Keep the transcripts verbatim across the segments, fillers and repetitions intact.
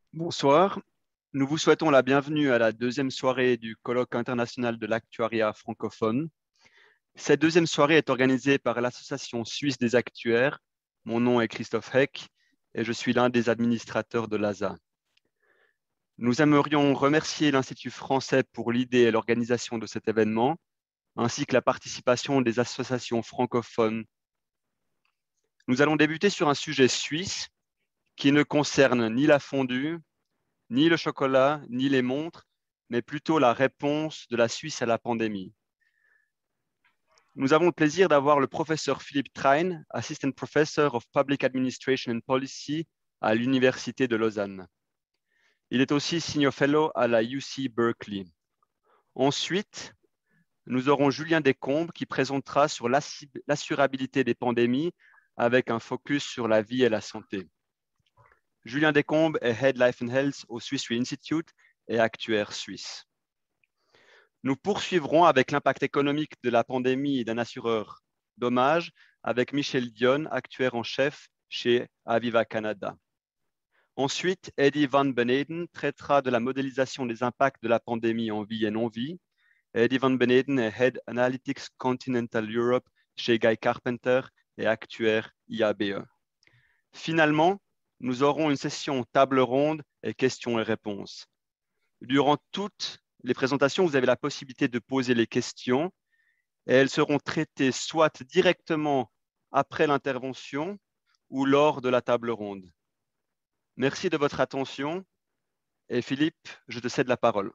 Bonsoir, nous vous souhaitons la bienvenue à la deuxième soirée du colloque international de l'actuariat francophone. Cette deuxième soirée est organisée par l'Association suisse des actuaires. Mon nom est Christophe Heck et je suis l'un des administrateurs de l'A S A. Nous aimerions remercier l'Institut français pour l'idée et l'organisation de cet événement, ainsi que la participation des associations francophones. Nous allons débuter sur un sujet suisse qui ne concerne ni la fondue, ni le chocolat, ni les montres, mais plutôt la réponse de la Suisse à la pandémie. Nous avons le plaisir d'avoir le professeur Philippe Trein, Assistant Professor of Public Administration and Policy à l'Université de Lausanne. Il est aussi Senior Fellow à la U C Berkeley. Ensuite, nous aurons Julien Descombes qui présentera sur l'assurabilité des pandémies avec un focus sur la vie et la santé. Julien Descombes est Head Life and Health au Swiss Re Institute et actuaire suisse. Nous poursuivrons avec l'impact économique de la pandémie d'un assureur dommages avec Michel Dion, actuaire en chef chez Aviva Canada. Ensuite, Eddie Van Beneden traitera de la modélisation des impacts de la pandémie en vie et non-vie. Eddie Van Beneden est Head Analytics Continental Europe chez Guy Carpenter et actuaire I A B E. Finalement, nous aurons une session table ronde et questions et réponses. Durant toutes les présentations, vous avez la possibilité de poser les questions et elles seront traitées soit directement après l'intervention ou lors de la table ronde. Merci de votre attention et Philippe, je te cède la parole.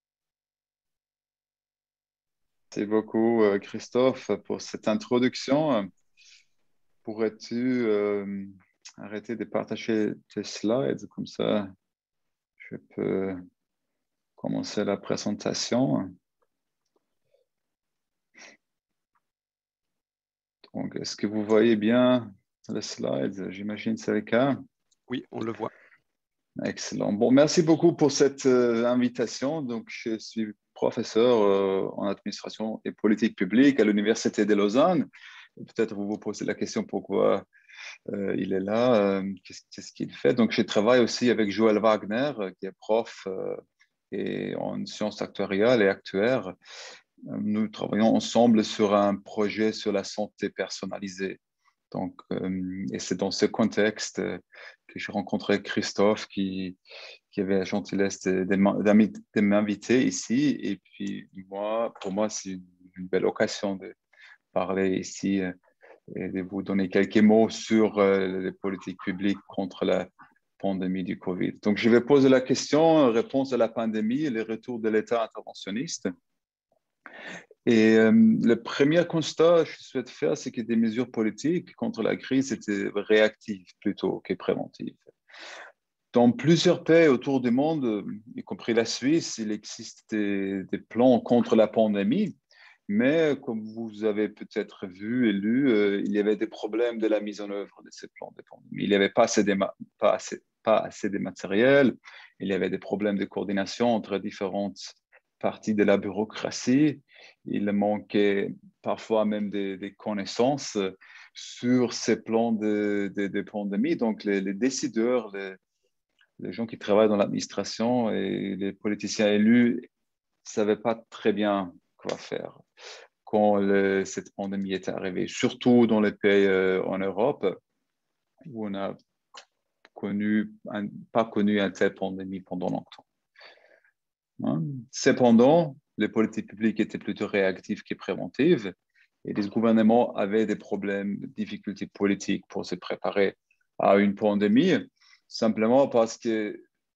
Merci beaucoup, Christophe, pour cette introduction. Pourrais-tu euh, arrêter de partager tes slides, comme ça je peux commencer la présentation. Donc, est-ce que vous voyez bien les slides? J'imagine que c'est le cas. Oui, on le voit. Excellent. Bon, merci beaucoup pour cette euh, invitation. Donc, je suis professeur euh, en administration et politique publique à l'Université de Lausanne. Peut-être vous vous posez la question pourquoi euh, il est là, euh, qu'est-ce, qu'est-ce qu'il fait. Donc, je travaille aussi avec Joël Wagner, euh, qui est prof euh, et en sciences actuariales et actuaires. Nous travaillons ensemble sur un projet sur la santé personnalisée. Donc, euh, et c'est dans ce contexte que j'ai rencontré Christophe qui, qui avait la gentillesse de, de, de m'inviter ici. Et puis, moi, pour moi, c'est une, une belle occasion de parler ici et de vous donner quelques mots sur euh, les politiques publiques contre la pandémie du Covid. Donc, je vais poser la question, réponse à la pandémie et le retour de l'État interventionniste. Et euh, le premier constat que je souhaite faire, c'est que des mesures politiques contre la crise étaient réactives plutôt que préventives. Dans plusieurs pays autour du monde, y compris la Suisse, il existe des, des plans contre la pandémie, mais comme vous avez peut-être vu et lu, euh, il y avait des problèmes de la mise en œuvre de ces plans de pandémie. Il n'y avait pas assez, de, pas, assez, pas assez de matériel, il y avait des problèmes de coordination entre différentes parties de la bureaucratie, il manquait parfois même des, des connaissances sur ces plans de, de, de pandémie. Donc les, les décideurs, les, les gens qui travaillent dans l'administration et les politiciens élus ne savaient pas très bien quoi faire quand le, cette pandémie est arrivée, surtout dans les pays euh, en Europe où on n'a connu un, pas connu une telle pandémie pendant longtemps. Hein? Cependant, les politiques publiques étaient plutôt réactives que préventives et les gouvernements avaient des problèmes, des difficultés politiques pour se préparer à une pandémie, simplement parce qu'on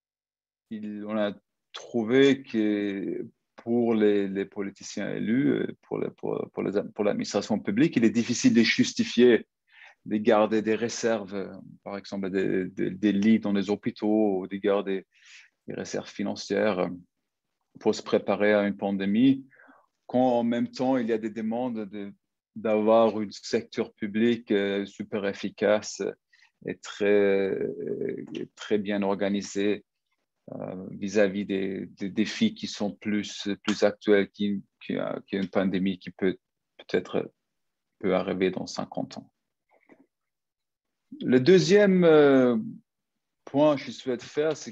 a trouvé que pour les, les politiciens élus, pour, le, pour, pour, les, pour l'administration publique, il est difficile de justifier de garder des réserves, par exemple des, des, des lits dans les hôpitaux, ou de garder des réserves financières pour se préparer à une pandémie, quand en même temps il y a des demandes de, d'avoir un secteur public euh, super efficace et très, très bien organisé euh, vis-à-vis des, des défis qui sont plus, plus actuels qu'une, qu'une pandémie qui peut peut-être peut arriver dans cinquante ans. Le deuxième euh, point que je souhaite faire, c'est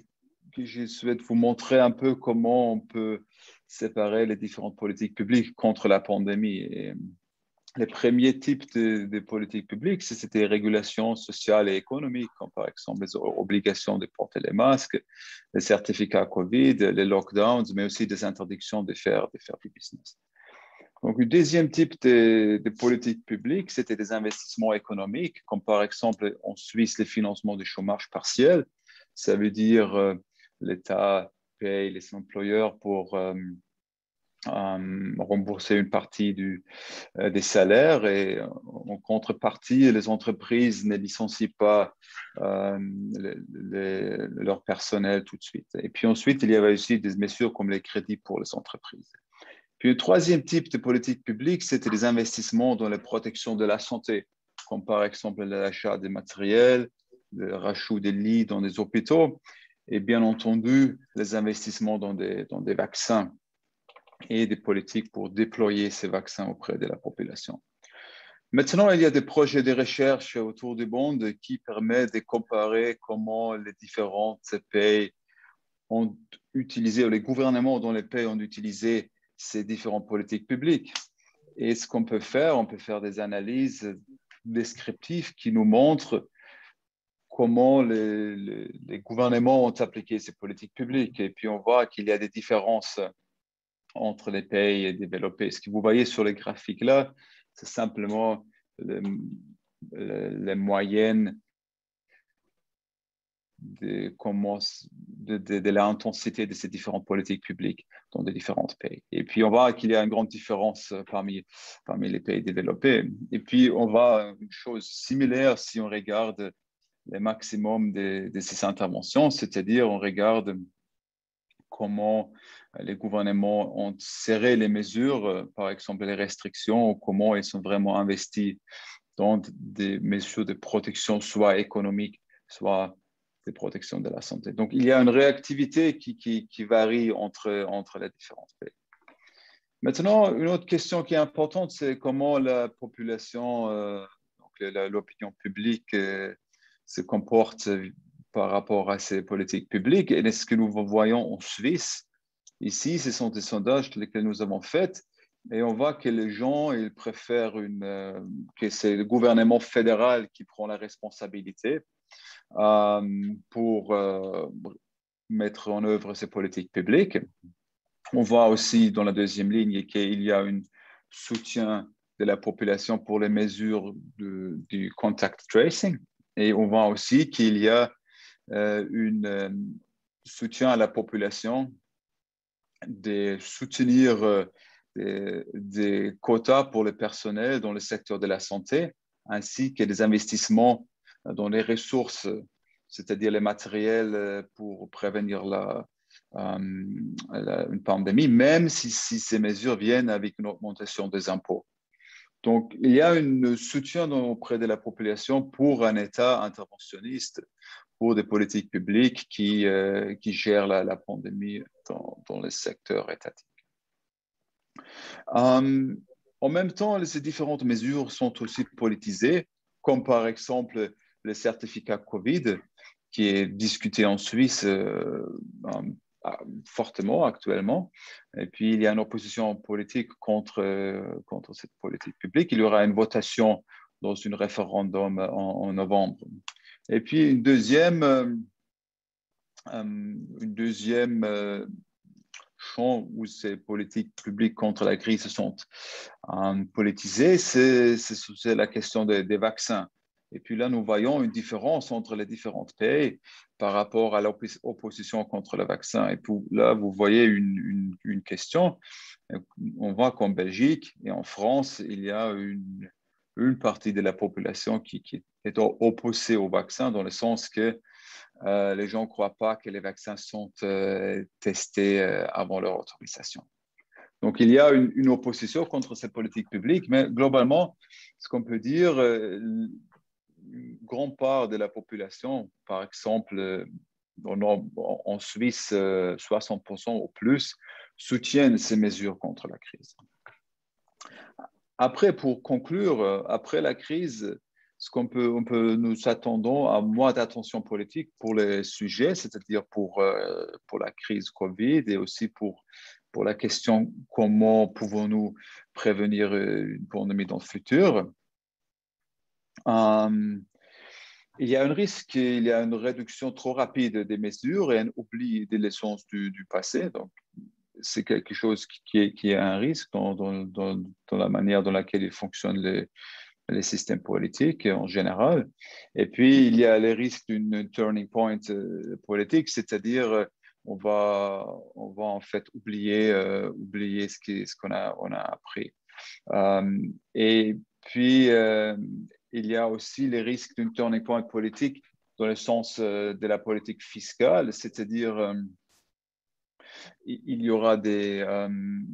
que je souhaite vous montrer un peu comment on peut séparer les différentes politiques publiques contre la pandémie. Et les premiers types de, de politiques publiques, c'était les régulations sociales et économiques, comme par exemple les obligations de porter les masques, les certificats Covid, les lockdowns, mais aussi des interdictions de faire, de faire du business. Donc, le deuxième type de, de politique publique, c'était des investissements économiques, comme par exemple en Suisse, les financements du chômage partiel. Ça veut dire euh, l'État paye les employeurs pour euh, euh, rembourser une partie du, euh, des salaires et en contrepartie, les entreprises ne licencient pas euh, les, les, leur personnel tout de suite. Et puis ensuite, il y avait aussi des mesures comme les crédits pour les entreprises. Puis le troisième type de politique publique, c'était les investissements dans la protection de la santé, comme par exemple l'achat des matériels, le rachat des lits dans des hôpitaux, et bien entendu, les investissements dans des, dans des vaccins et des politiques pour déployer ces vaccins auprès de la population. Maintenant, il y a des projets de recherche autour du monde qui permettent de comparer comment les différents pays ont utilisé, ou les gouvernements dans les pays ont utilisé ces différentes politiques publiques. Et ce qu'on peut faire, on peut faire des analyses descriptives qui nous montrent comment les, les, les gouvernements ont appliqué ces politiques publiques. Et puis, on voit qu'il y a des différences entre les pays développés. Ce que vous voyez sur les graphiques là, c'est simplement les, les moyennes de, comment, de, de, de l'intensité de ces différentes politiques publiques dans les différents pays. Et puis, on voit qu'il y a une grande différence parmi, parmi les pays développés. Et puis, on voit une chose similaire si on regarde le maximum de, de ces interventions, c'est-à-dire on regarde comment les gouvernements ont serré les mesures, par exemple les restrictions, ou comment ils sont vraiment investis dans des mesures de protection, soit économique, soit de protection de la santé. Donc, il y a une réactivité qui, qui, qui varie entre, entre les différents pays. Maintenant, une autre question qui est importante, c'est comment la population, euh, donc l'opinion publique euh, se comporte par rapport à ces politiques publiques. Et ce que nous voyons en Suisse, ici, ce sont des sondages que nous avons faits. Et on voit que les gens, ils préfèrent une, euh, que c'est le gouvernement fédéral qui prend la responsabilité euh, pour euh, mettre en œuvre ces politiques publiques. On voit aussi dans la deuxième ligne qu'il y a un soutien de la population pour les mesures de, du contact tracing. Et on voit aussi qu'il y a euh, un euh, soutien à la population de soutenir euh, des, des quotas pour le personnel dans le secteur de la santé, ainsi que des investissements dans les ressources, c'est-à-dire les matériels pour prévenir la, euh, la, une pandémie, même si, si ces mesures viennent avec une augmentation des impôts. Donc, il y a un soutien auprès de la population pour un État interventionniste, pour des politiques publiques qui, euh, qui gèrent la, la pandémie dans, dans le secteur étatique. Euh, en même temps, ces différentes mesures sont aussi politisées, comme par exemple le certificat Covid, qui est discuté en Suisse euh, fortement actuellement. Et puis, il y a une opposition politique contre, euh, contre cette politique publique. Il y aura une votation dans un référendum en, en novembre. Et puis, une deuxième, euh, une deuxième euh, champ où ces politiques publiques contre la crise sont euh, politisées, c'est, c'est la question des, des vaccins. Et puis là, nous voyons une différence entre les différents pays par rapport à l'opposition contre le vaccin. Et puis là, vous voyez une, une, une question. On voit qu'en Belgique et en France, il y a une, une partie de la population qui, qui est opposée au vaccin, dans le sens que euh, les gens ne croient pas que les vaccins sont euh, testés euh, avant leur autorisation. Donc, il y a une, une opposition contre cette politique publique, mais globalement, ce qu'on peut dire, euh, une grande part de la population, par exemple, en, en Suisse, soixante pour cent ou plus, soutiennent ces mesures contre la crise. Après, pour conclure, après la crise, ce qu'on peut, on peut nous attendons à moins d'attention politique pour les sujets, c'est-à-dire pour, euh, pour la crise Covid et aussi pour, pour la question comment pouvons-nous prévenir une pandémie dans le futur. Euh, il y a un risque, il y a une réduction trop rapide des mesures et un oubli des leçons du, du passé. Donc, c'est quelque chose qui est, qui est un risque dans, dans, dans, dans la manière dans laquelle ils fonctionnent les, les systèmes politiques en général. Et puis, il y a les risques d'une turning point euh, politique, c'est-à-dire euh, on va, on va en fait oublier, euh, oublier ce qu'on ce qu'on a, on a appris. Euh, et puis, euh, il y a aussi les risques d'une turning point politique dans le sens euh, de la politique fiscale, c'est-à-dire euh, il y aura des, euh,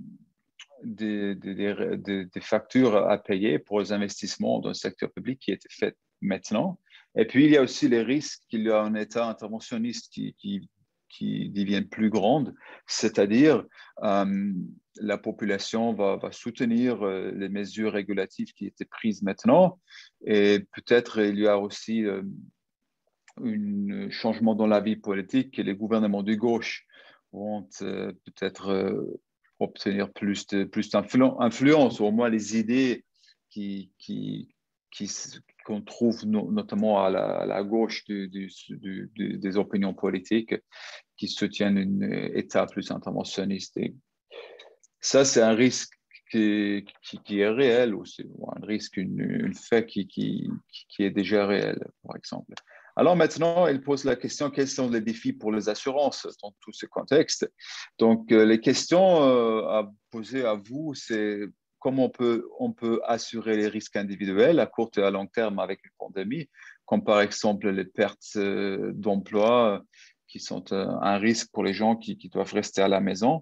des, des, des, des, factures à payer pour les investissements dans le secteur public qui étaient faits maintenant. Et puis, il y a aussi les risques qu'il y a un État interventionniste qui, qui, qui devienne plus grand, c'est-à-dire euh, la population va, va soutenir euh, les mesures régulatives qui étaient prises maintenant. Et peut-être il y a aussi euh, un changement dans la vie politique et les gouvernements de gauche vont euh, peut-être euh, obtenir plus de plus d'influence, ou au moins les idées qui, qui, qui, qu'on trouve no, notamment à la, à la gauche du, du, du, du, des opinions politiques qui soutiennent un État plus interventionniste. Et ça, c'est un risque qui, qui, qui est réel aussi, ou un risque, une, une fait qui, qui, qui est déjà réel, par exemple. Alors maintenant, il pose la question, quels sont les défis pour les assurances dans tout ce contexte? Donc, euh, les questions euh, à poser à vous, c'est comment on peut, on peut assurer les risques individuels à court et à long terme avec une pandémie, comme par exemple les pertes euh, d'emploi qui sont euh, un risque pour les gens qui, qui doivent rester à la maison.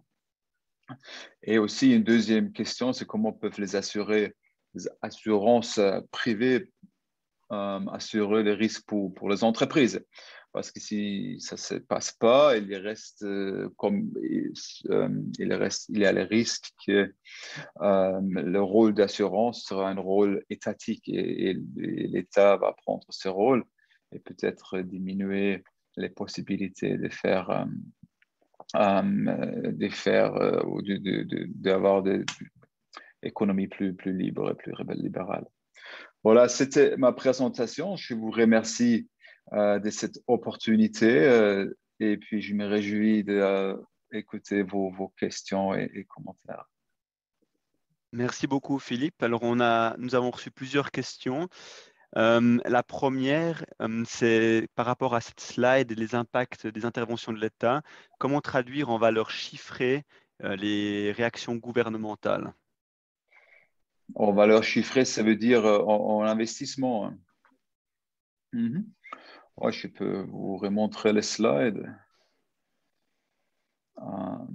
Et aussi, une deuxième question, c'est comment peuvent les assurer, les assurances privées euh, assurer les risques pour, pour les entreprises. Parce que si ça ne se passe pas, il reste euh, comme euh, il reste, il y a le risque que euh, le rôle d'assurance sera un rôle étatique et, et, et l'État va prendre ce rôle et peut-être diminuer les possibilités de faire euh, euh, de faire euh, ou de, de, de, d'avoir des économies plus, plus libres et plus libérales. Voilà, c'était ma présentation. Je vous remercie euh, de cette opportunité euh, et puis je me réjouis d'écouter euh, vos, vos questions et, et commentaires. Merci beaucoup, Philippe. Alors, on a, nous avons reçu plusieurs questions. Euh, la première, euh, c'est par rapport à cette slide, les impacts des interventions de l'État. Comment traduire en valeurs chiffrées euh, les réactions gouvernementales? En valeur chiffrée, ça veut dire euh, en, en investissement. Hein. Mm-hmm. Ouais, je peux vous remontrer les slides. Euh,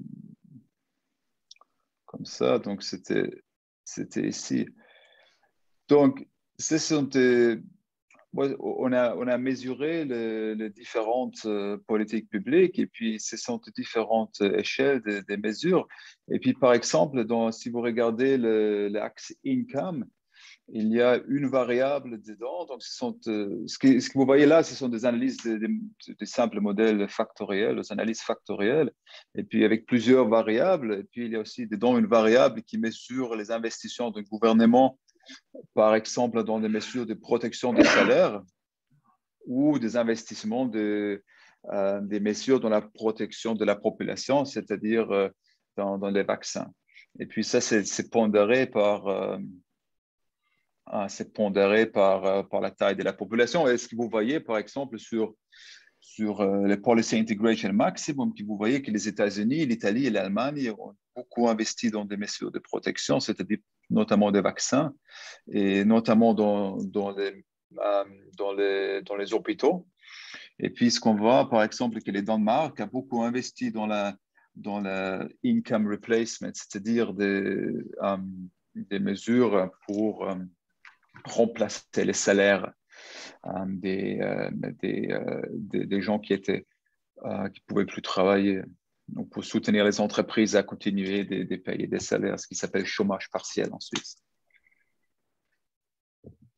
comme ça, donc c'était c'était ici. Donc, ce sont des, on a, on a mesuré les, les différentes euh, politiques publiques et puis ce sont de différentes échelles des de mesures. Et puis, par exemple, dans, si vous regardez l'axe income, il y a une variable dedans. Donc, ce, sont, euh, ce, que, ce que vous voyez là, ce sont des analyses de, de, de simples modèles factoriels, des analyses factorielles, et puis avec plusieurs variables. Et puis, il y a aussi dedans une variable qui mesure les investissements du gouvernement, par exemple, dans des mesures de protection des salaires ou des investissements de, euh, des mesures dans la protection de la population, c'est-à-dire euh, dans, dans les vaccins. Et puis ça, c'est pondéré par... Euh, c'est pondéré par, euh, par la taille de la population. Est-ce que vous voyez, par exemple, sur, sur euh, le Policy Integration Maximum, que vous voyez que les États-Unis, l'Italie et l'Allemagne ont beaucoup investi dans des mesures de protection, c'est-à-dire notamment des vaccins, et notamment dans, dans, les, euh, dans, les, dans les hôpitaux. Et puis, ce qu'on voit, par exemple, que le Danemark a beaucoup investi dans la, dans la income replacement, c'est-à-dire des, euh, des mesures pour... Euh, remplacer les salaires euh, des, euh, des, euh, des, des, gens qui étaient euh, qui pouvaient plus travailler. Donc, pour soutenir les entreprises à continuer de, de payer des salaires, ce qui s'appelle chômage partiel en Suisse.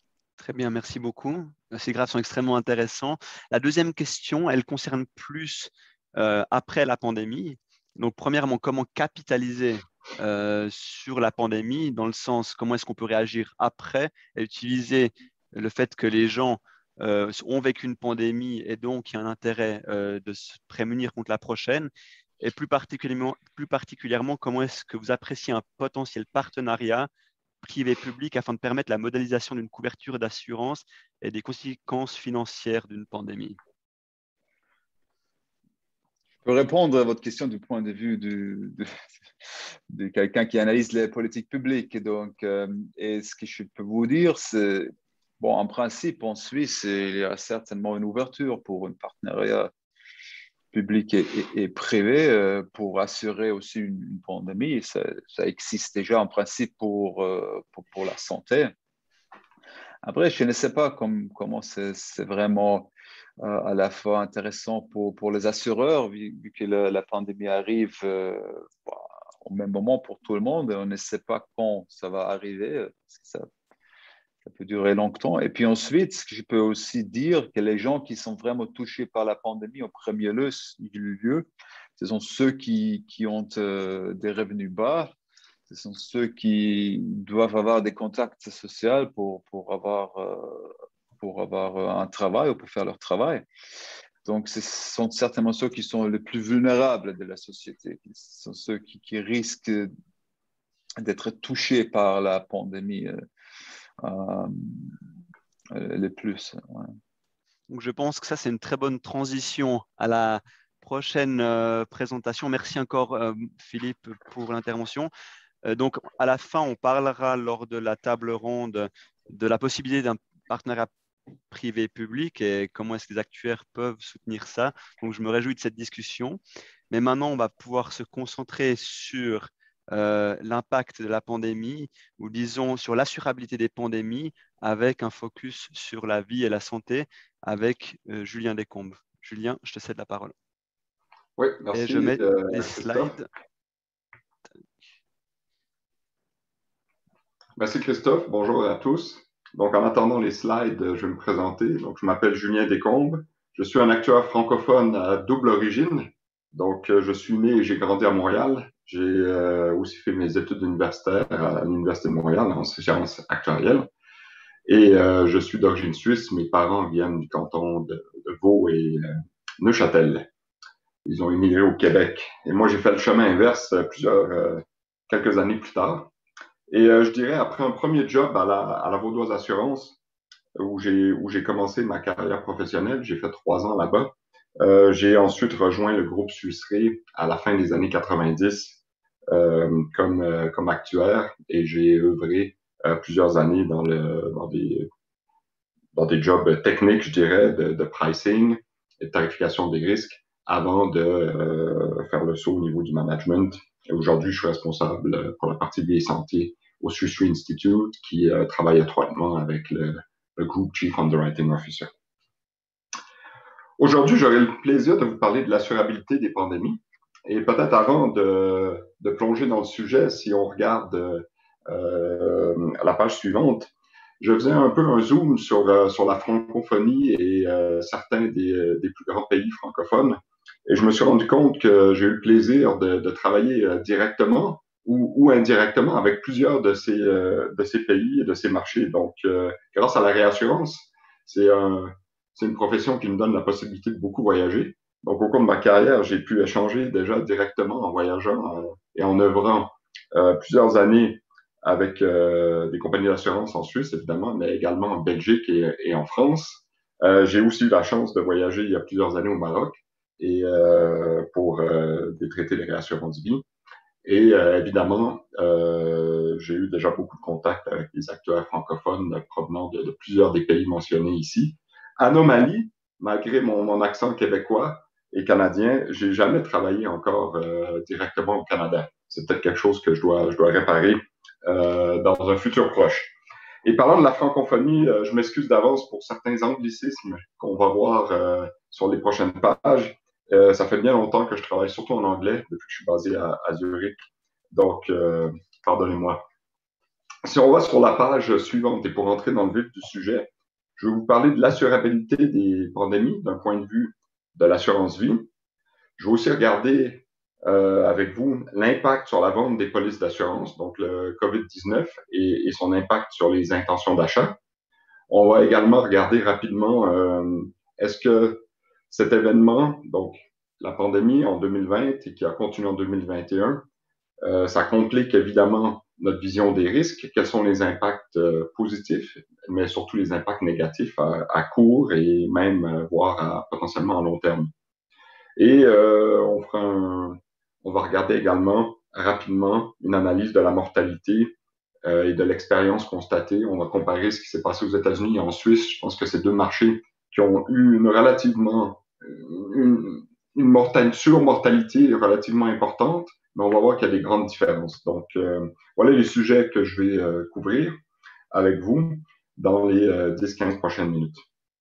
Très bien, merci beaucoup. Ces graphes sont extrêmement intéressants. La deuxième question, elle concerne plus euh, après la pandémie. Donc, premièrement, comment capitaliser euh, sur la pandémie, dans le sens comment est-ce qu'on peut réagir après et utiliser le fait que les gens euh, ont vécu une pandémie et donc il y a un intérêt euh, de se prémunir contre la prochaine. Et plus particulièrement, plus particulièrement, comment est-ce que vous appréciez un potentiel partenariat privé-public afin de permettre la modélisation d'une couverture d'assurance et des conséquences financières d'une pandémie? Je peux répondre à votre question du point de vue du, de, de quelqu'un qui analyse les politiques publiques. Donc, euh, et ce que je peux vous dire, c'est, bon, en principe, en Suisse, il y a certainement une ouverture pour un partenariat public et, et, et privé euh, pour assurer aussi une, une pandémie. Ça, ça, existe déjà en principe pour, euh, pour, pour, la santé. Après, je ne sais pas comme, comment c'est vraiment euh, à la fois intéressant pour, pour les assureurs, vu, vu que la, la, pandémie arrive euh, bah, au même moment pour tout le monde. On ne sait pas quand ça va arriver, parce que ça, ça peut durer longtemps. Et puis ensuite, ce que je peux aussi dire, que les gens qui sont vraiment touchés par la pandémie, au premier lieu, lieu ce sont ceux qui, qui ont euh, des revenus bas. Ce sont ceux qui doivent avoir des contacts sociaux pour, pour, avoir, euh, pour avoir un travail ou pour faire leur travail. Donc, ce sont certainement ceux qui sont les plus vulnérables de la société. Ce sont ceux qui, qui risquent d'être touchés par la pandémie euh, euh, les plus. Ouais. Donc, je pense que ça, c'est une très bonne transition à la prochaine euh, présentation. Merci encore, euh, Philippe, pour l'intervention. Euh, donc, à la fin, on parlera lors de la table ronde de la possibilité d'un partenariat privé-public et comment est-ce que les actuaires peuvent soutenir ça. Donc, je me réjouis de cette discussion. Mais maintenant, on va pouvoir se concentrer sur euh, l'impact de la pandémie ou disons sur l'assurabilité des pandémies avec un focus sur la vie et la santé avec euh, Julien Descombes. Julien, je te cède la parole. Oui, et merci. je mets euh, les Christophe. slides. Merci Christophe, bonjour à tous. Donc en attendant les slides, je vais me présenter. Donc je m'appelle Julien Descombes. Je suis un actuaire francophone à double origine. Donc euh, je suis né et j'ai grandi à Montréal. J'ai euh, aussi fait mes études universitaires à l'Université de Montréal en sciences actuarielles. Et euh, je suis d'origine suisse. Mes parents viennent du canton de, de Vaud et euh, Neuchâtel. Ils ont immigré au Québec. Et moi, j'ai fait le chemin inverse plusieurs, euh, quelques années plus tard. Et euh, je dirais, après un premier job à la, à la Vaudoise Assurance, où j'ai, où j'ai commencé ma carrière professionnelle, j'ai fait trois ans là-bas. Euh, j'ai ensuite rejoint le groupe Suisse Re à la fin des années quatre-vingt-dix euh, comme, euh, comme actuaire et j'ai œuvré euh, plusieurs années dans, le, dans, des, dans des jobs techniques, je dirais, de, de pricing et de tarification des risques avant de euh, faire le saut au niveau du management. Et aujourd'hui, je suis responsable pour la partie vieille santé au Swiss Re Institute qui euh, travaille étroitement avec le, le groupe Chief Underwriting Officer. Aujourd'hui, j'aurai le plaisir de vous parler de l'assurabilité des pandémies. Et peut-être avant de, de plonger dans le sujet, si on regarde euh, la page suivante, je faisais un peu un zoom sur, euh, sur la francophonie et euh, certains des, des plus grands pays francophones. Et je me suis rendu compte que j'ai eu le plaisir de, de travailler euh, directement ou, ou indirectement avec plusieurs de ces, euh, de ces pays et de ces marchés. Donc, euh, grâce à la réassurance, c'est un, c'est une profession qui me donne la possibilité de beaucoup voyager. Donc, au cours de ma carrière, j'ai pu échanger déjà directement en voyageant euh, et en œuvrant euh, plusieurs années avec euh, des compagnies d'assurance en Suisse, évidemment, mais également en Belgique et, et en France. Euh, j'ai aussi eu la chance de voyager il y a plusieurs années au Maroc et euh, pour euh, des traités de réassurance vie. Et euh, évidemment, euh, j'ai eu déjà beaucoup de contacts avec des acteurs francophones provenant de, de plusieurs des pays mentionnés ici. Anomalie, malgré mon, mon accent québécois et canadien, j'ai jamais travaillé encore euh, directement au Canada. C'est peut-être quelque chose que je dois, je dois réparer euh, dans un futur proche. Et parlant de la francophonie, euh, je m'excuse d'avance pour certains anglicismes qu'on va voir euh, sur les prochaines pages. Euh, ça fait bien longtemps que je travaille surtout en anglais depuis que je suis basé à, à Zurich. Donc, euh, pardonnez-moi. Si on va sur la page suivante et pour entrer dans le vif du sujet, je vais vous parler de l'assurabilité des pandémies d'un point de vue de l'assurance vie. Je vais aussi regarder euh, avec vous l'impact sur la vente des polices d'assurance, donc le COVID dix-neuf et, et son impact sur les intentions d'achat. On va également regarder rapidement euh, est-ce que cet événement, donc la pandémie en deux mille vingt et qui a continué en deux mille vingt et un, euh, ça complique évidemment notre vision des risques, quels sont les impacts euh, positifs, mais surtout les impacts négatifs à, à court et même euh, voire à, potentiellement à long terme. Et euh, on, fera un, on va regarder également rapidement une analyse de la mortalité euh, et de l'expérience constatée. On va comparer ce qui s'est passé aux États-Unis et en Suisse. Je pense que c'est deux marchés qui ont eu une relativement une, une mortalité, surmortalité relativement importante, mais on va voir qu'il y a des grandes différences. Donc, euh, voilà les sujets que je vais euh, couvrir avec vous dans les euh, dix quinze prochaines minutes.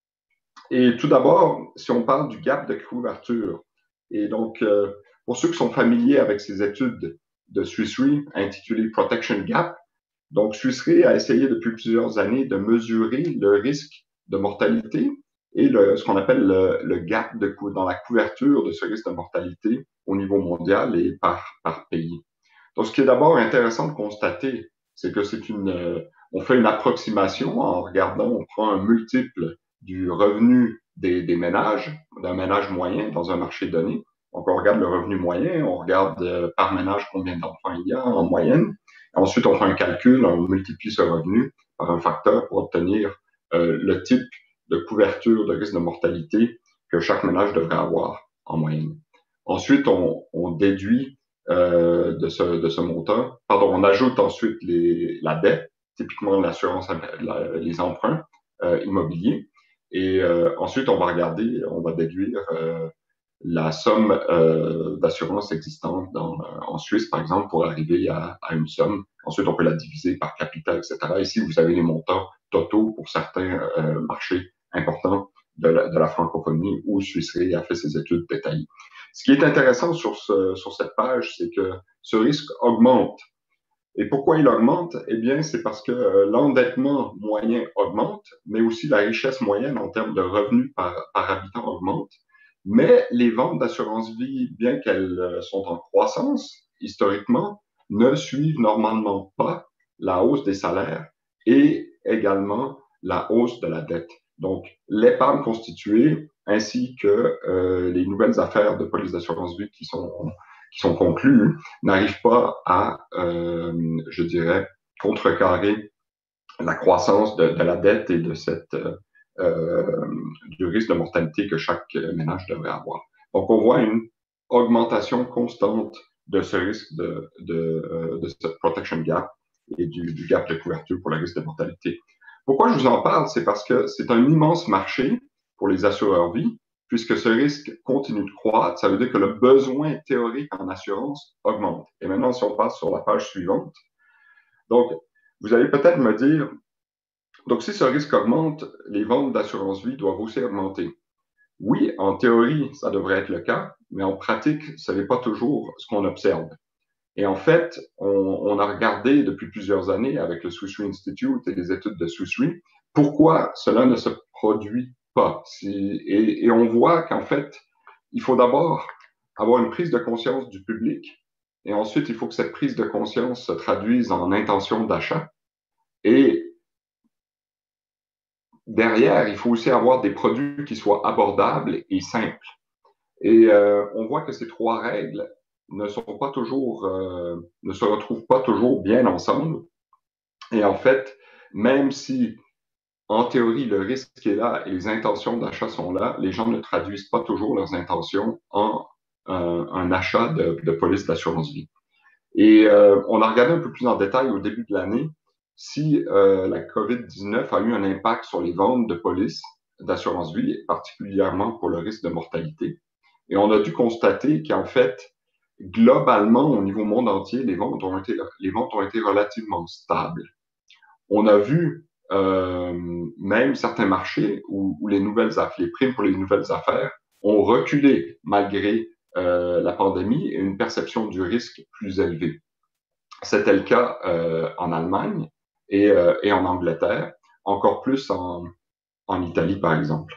Et tout d'abord, si on parle du gap de couverture, et donc, euh, pour ceux qui sont familiers avec ces études de Swiss Re intitulées Protection Gap, donc Swiss Re a essayé depuis plusieurs années de mesurer le risque de mortalité et le, ce qu'on appelle le, le gap de, dans la couverture de ce risque de mortalité au niveau mondial et par, par pays. Donc, ce qui est d'abord intéressant de constater, c'est que c'est une, euh, on fait une approximation en regardant, on prend un multiple du revenu des, des ménages, d'un ménage moyen dans un marché donné. Donc, on regarde le revenu moyen, on regarde euh, par ménage combien d'enfants il y a en moyenne. Ensuite, on fait un calcul, on multiplie ce revenu par un facteur pour obtenir euh, le type de couverture de risque de mortalité que chaque ménage devrait avoir en moyenne. Ensuite, on, on déduit euh, de, ce, de ce montant. Pardon, on ajoute ensuite les, la dette, typiquement l'assurance, la, les emprunts euh, immobiliers. Et euh, ensuite, on va regarder, on va déduire euh, la somme euh, d'assurance existante dans, euh, en Suisse, par exemple, pour arriver à, à une somme. Ensuite, on peut la diviser par capital, et cetera. Ici, vous avez les montants totaux pour certains euh, marchés importants de la, de la francophonie où Swiss Re a fait ses études détaillées. Ce qui est intéressant sur, ce, sur cette page, c'est que ce risque augmente. Et pourquoi il augmente? Eh bien, c'est parce que euh, l'endettement moyen augmente, mais aussi la richesse moyenne en termes de revenus par, par habitant augmente. Mais les ventes d'assurance vie, bien qu'elles sont en croissance historiquement, ne suivent normalement pas la hausse des salaires et également la hausse de la dette. Donc, l'épargne constituée ainsi que euh, les nouvelles affaires de police d'assurance vie qui sont, qui sont conclues n'arrivent pas à, euh, je dirais, contrecarrer la croissance de, de la dette et de cette, euh, du risque de mortalité que chaque ménage devrait avoir. Donc, on voit une augmentation constante de ce risque de, de, de cette protection gap et du, du gap de couverture pour le risque de mortalité. Pourquoi je vous en parle? C'est parce que c'est un immense marché pour les assureurs vie, puisque ce risque continue de croître. Ça veut dire que le besoin théorique en assurance augmente. Et maintenant, si on passe sur la page suivante, donc, vous allez peut-être me dire, donc si ce risque augmente, les ventes d'assurance vie doivent aussi augmenter. Oui, en théorie, ça devrait être le cas, mais en pratique, ce n'est pas toujours ce qu'on observe. Et en fait, on, on a regardé depuis plusieurs années avec le Swiss Re Institute et les études de Swiss Re, pourquoi cela ne se produit pas. Et, et on voit qu'en fait, il faut d'abord avoir une prise de conscience du public, et ensuite, il faut que cette prise de conscience se traduise en intention d'achat. Et derrière, il faut aussi avoir des produits qui soient abordables et simples. Et euh, on voit que ces trois règles ne sont pas toujours, euh, ne se retrouvent pas toujours bien ensemble. Et en fait, même si en théorie le risque est là et les intentions d'achat sont là, les gens ne traduisent pas toujours leurs intentions en euh, un achat de, de police d'assurance vie. Et euh, on a regardé un peu plus en détail au début de l'année si euh, la COVID dix-neuf a eu un impact sur les ventes de police d'assurance vie, particulièrement pour le risque de mortalité. Et on a dû constater qu'en fait, globalement, au niveau monde entier, les ventes ont été, les ventes ont été relativement stables. On a vu euh, même certains marchés où, où les nouvelles affaires, les primes pour les nouvelles affaires ont reculé malgré euh, la pandémie et une perception du risque plus élevée. C'était le cas euh, en Allemagne, et, euh, et en Angleterre, encore plus en, en Italie, par exemple.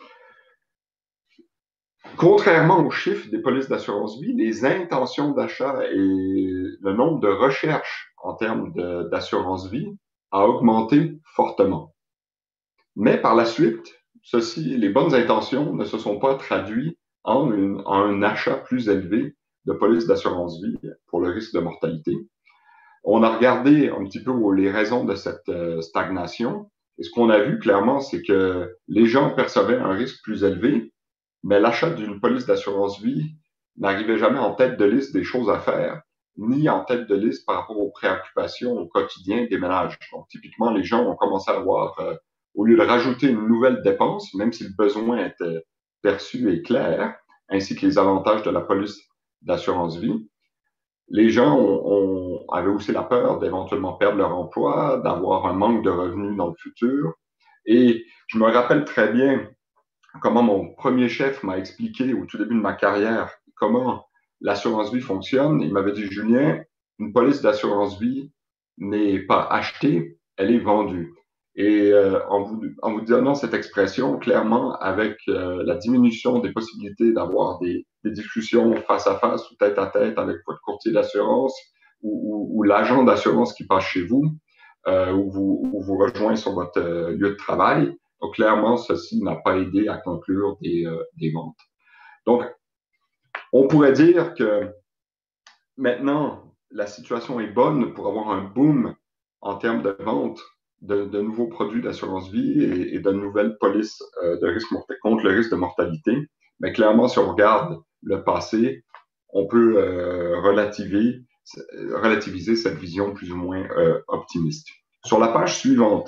Contrairement aux chiffres des polices d'assurance vie, les intentions d'achat et le nombre de recherches en termes d'assurance vie a augmenté fortement. Mais par la suite, ceci, les bonnes intentions ne se sont pas traduites en, une, en un achat plus élevé de polices d'assurance vie pour le risque de mortalité. On a regardé un petit peu les raisons de cette euh, stagnation et ce qu'on a vu clairement, c'est que les gens percevaient un risque plus élevé, mais l'achat d'une police d'assurance vie n'arrivait jamais en tête de liste des choses à faire, ni en tête de liste par rapport aux préoccupations au quotidien des ménages. Donc, typiquement, les gens ont commencé à avoir, euh, au lieu de rajouter une nouvelle dépense, même si le besoin était perçu et clair, ainsi que les avantages de la police d'assurance vie, les gens ont, ont, avaient aussi la peur d'éventuellement perdre leur emploi, d'avoir un manque de revenus dans le futur. Et je me rappelle très bien comment mon premier chef m'a expliqué au tout début de ma carrière comment l'assurance vie fonctionne. Il m'avait dit, Julien, une police d'assurance vie n'est pas achetée, elle est vendue. Et euh, en, vous, en vous donnant cette expression, clairement, avec euh, la diminution des possibilités d'avoir des, des discussions face à face ou tête à tête avec votre courtier d'assurance ou, ou, ou l'agent d'assurance qui passe chez vous, euh, ou, vous, ou vous rejoint sur votre euh, lieu de travail, donc, clairement, ceci n'a pas aidé à conclure des, euh, des ventes. Donc, on pourrait dire que maintenant, la situation est bonne pour avoir un boom en termes de vente de, de nouveaux produits d'assurance vie et, et de nouvelles polices euh, de risque contre le risque de mortalité. Mais clairement, si on regarde le passé, on peut euh, relativiser, relativiser cette vision plus ou moins euh, optimiste. Sur la page suivante,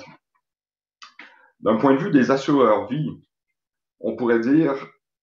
d'un point de vue des assureurs vie, on pourrait dire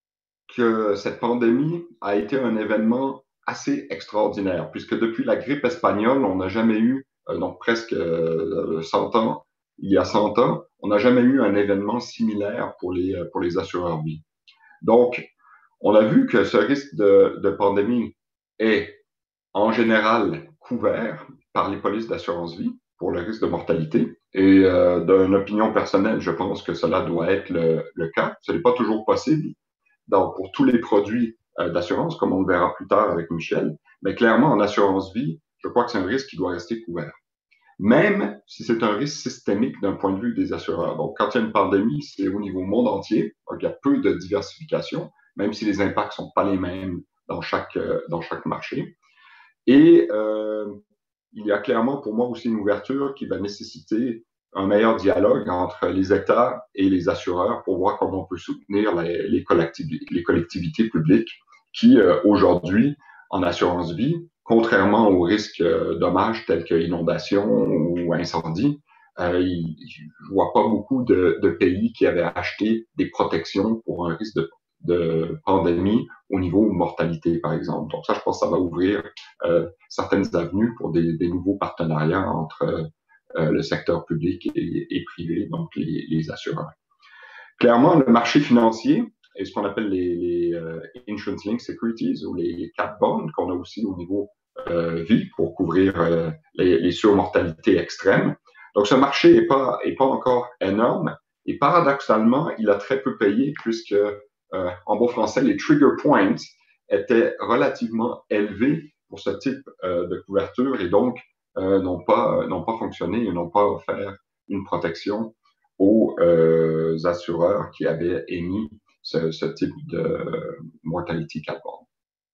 que cette pandémie a été un événement assez extraordinaire, puisque depuis la grippe espagnole, on n'a jamais eu, euh, donc presque euh, cent ans, il y a cent ans, on n'a jamais eu un événement similaire pour les, pour les assureurs vie. Donc, on a vu que ce risque de, de pandémie est en général couvert par les polices d'assurance vie pour le risque de mortalité. Et euh, d'une opinion personnelle, je pense que cela doit être le, le cas. Ce n'est pas toujours possible donc, pour tous les produits euh, d'assurance, comme on le verra plus tard avec Michel. Mais clairement, en assurance vie, je crois que c'est un risque qui doit rester couvert. Même si c'est un risque systémique d'un point de vue des assureurs. Donc, quand il y a une pandémie, c'est au niveau monde entier. Donc, il y a peu de diversification, même si les impacts ne sont pas les mêmes dans chaque, euh, dans chaque marché. Et euh, il y a clairement pour moi aussi une ouverture qui va nécessiter un meilleur dialogue entre les États et les assureurs pour voir comment on peut soutenir les, les, collectivités, les collectivités publiques qui, euh, aujourd'hui, en assurance vie, contrairement aux risques euh, dommages tels que inondation ou incendie, euh, il, je ne vois pas beaucoup de, de pays qui avaient acheté des protections pour un risque de, de pandémie au niveau mortalité, par exemple. Donc ça, je pense que ça va ouvrir euh, certaines avenues pour des, des nouveaux partenariats entre euh, le secteur public et, et privé, donc les, les assureurs. Clairement, le marché financier et ce qu'on appelle les, les euh, Insurance Linked Securities ou les cat bonds qu'on a aussi au niveau euh, vie pour couvrir euh, les, les surmortalités extrêmes. Donc, ce marché n'est pas, est pas encore énorme et paradoxalement, il a très peu payé puisque Euh, en bon français, les trigger points étaient relativement élevés pour ce type euh, de couverture et donc euh, n'ont pas, n'ont pas fonctionné et n'ont pas offert une protection aux euh, assureurs qui avaient émis ce, ce type de mortality cat bond.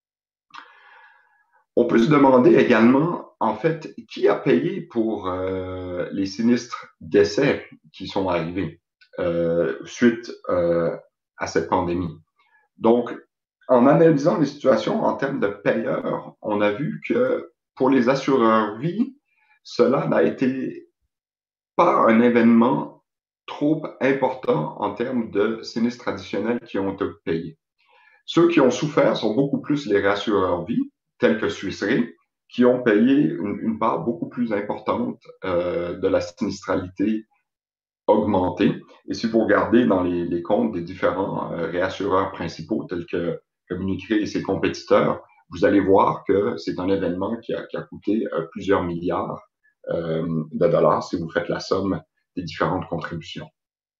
On peut se demander également, en fait, qui a payé pour euh, les sinistres décès qui sont arrivés euh, suite euh, à cette pandémie. Donc, en analysant les situations en termes de payeurs, on a vu que pour les assureurs vie, cela n'a été pas un événement trop important en termes de sinistres traditionnels qui ont été payés. Ceux qui ont souffert sont beaucoup plus les rassureurs vie, tels que Swiss Re, qui ont payé une, une part beaucoup plus importante euh, de la sinistralité augmenté. Et si vous regardez dans les, les comptes des différents euh, réassureurs principaux tels que Munich Re et ses compétiteurs, vous allez voir que c'est un événement qui a, qui a coûté euh, plusieurs milliards euh, de dollars si vous faites la somme des différentes contributions.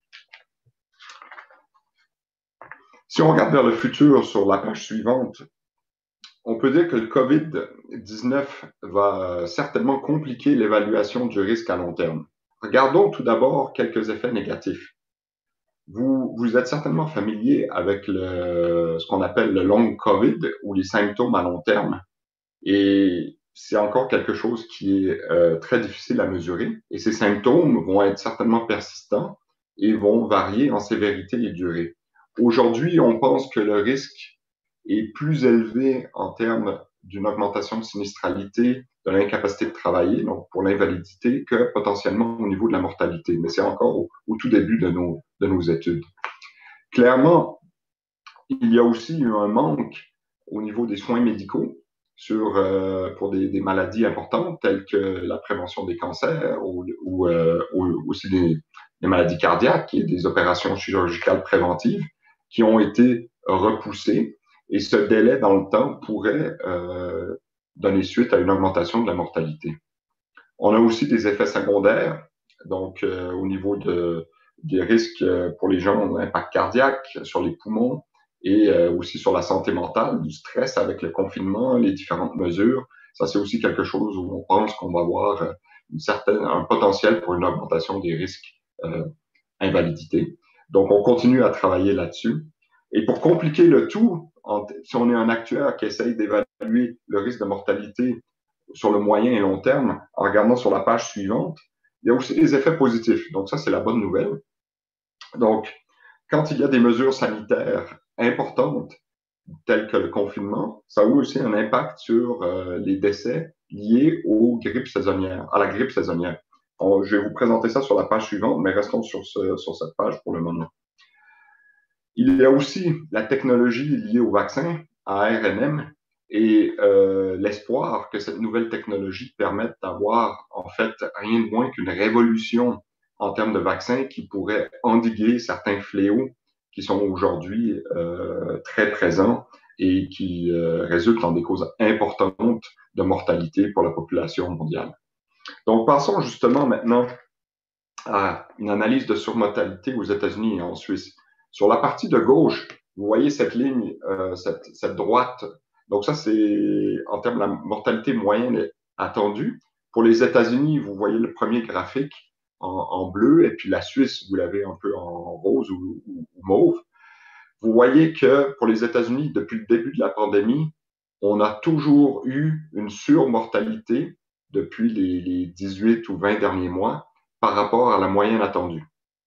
Si on regarde vers le futur sur la page suivante, on peut dire que le COVID dix-neuf va certainement compliquer l'évaluation du risque à long terme. Regardons tout d'abord quelques effets négatifs. Vous, vous êtes certainement familier avec le, ce qu'on appelle le long COVID ou les symptômes à long terme. Et c'est encore quelque chose qui est euh, très difficile à mesurer. Et ces symptômes vont être certainement persistants et vont varier en sévérité et durée. Aujourd'hui, on pense que le risque est plus élevé en termes d'une augmentation de sinistralité, de l'incapacité de travailler, donc pour l'invalidité, que potentiellement au niveau de la mortalité. Mais c'est encore au, au tout début de nos, de nos études. Clairement, il y a aussi eu un manque au niveau des soins médicaux sur, euh, pour des, des maladies importantes telles que la prévention des cancers ou, ou, euh, ou aussi des, des maladies cardiaques et des opérations chirurgicales préventives qui ont été repoussées. Et ce délai dans le temps pourrait euh, donner suite à une augmentation de la mortalité. On a aussi des effets secondaires, donc euh, au niveau de, des risques pour les gens d'impact cardiaque, sur les poumons et euh, aussi sur la santé mentale, du stress avec le confinement, les différentes mesures. Ça, c'est aussi quelque chose où on pense qu'on va avoir une certaine, un potentiel pour une augmentation des risques euh, invalidité. Donc, on continue à travailler là-dessus. Et pour compliquer le tout, si on est un actuaire qui essaye d'évaluer le risque de mortalité sur le moyen et long terme, en regardant sur la page suivante, il y a aussi des effets positifs. Donc ça, c'est la bonne nouvelle. Donc, quand il y a des mesures sanitaires importantes, telles que le confinement, ça a aussi un impact sur euh, les décès liés aux grippes saisonnières, à la grippe saisonnière. On, je vais vous présenter ça sur la page suivante, mais restons sur, ce, sur cette page pour le moment. Il y a aussi la technologie liée au vaccin, à A R N M, et euh, l'espoir que cette nouvelle technologie permette d'avoir en fait rien de moins qu'une révolution en termes de vaccins qui pourrait endiguer certains fléaux qui sont aujourd'hui euh, très présents et qui euh, résultent en des causes importantes de mortalité pour la population mondiale. Donc, passons justement maintenant à une analyse de surmortalité aux États-Unis et en Suisse. Sur la partie de gauche, vous voyez cette ligne, euh, cette, cette droite. Donc ça, c'est en termes de la mortalité moyenne attendue. Pour les États-Unis, vous voyez le premier graphique en, en bleu, et puis la Suisse, vous l'avez un peu en rose ou, ou, ou mauve. Vous voyez que pour les États-Unis, depuis le début de la pandémie, on a toujours eu une surmortalité depuis les, les dix-huit ou vingt derniers mois par rapport à la moyenne attendue.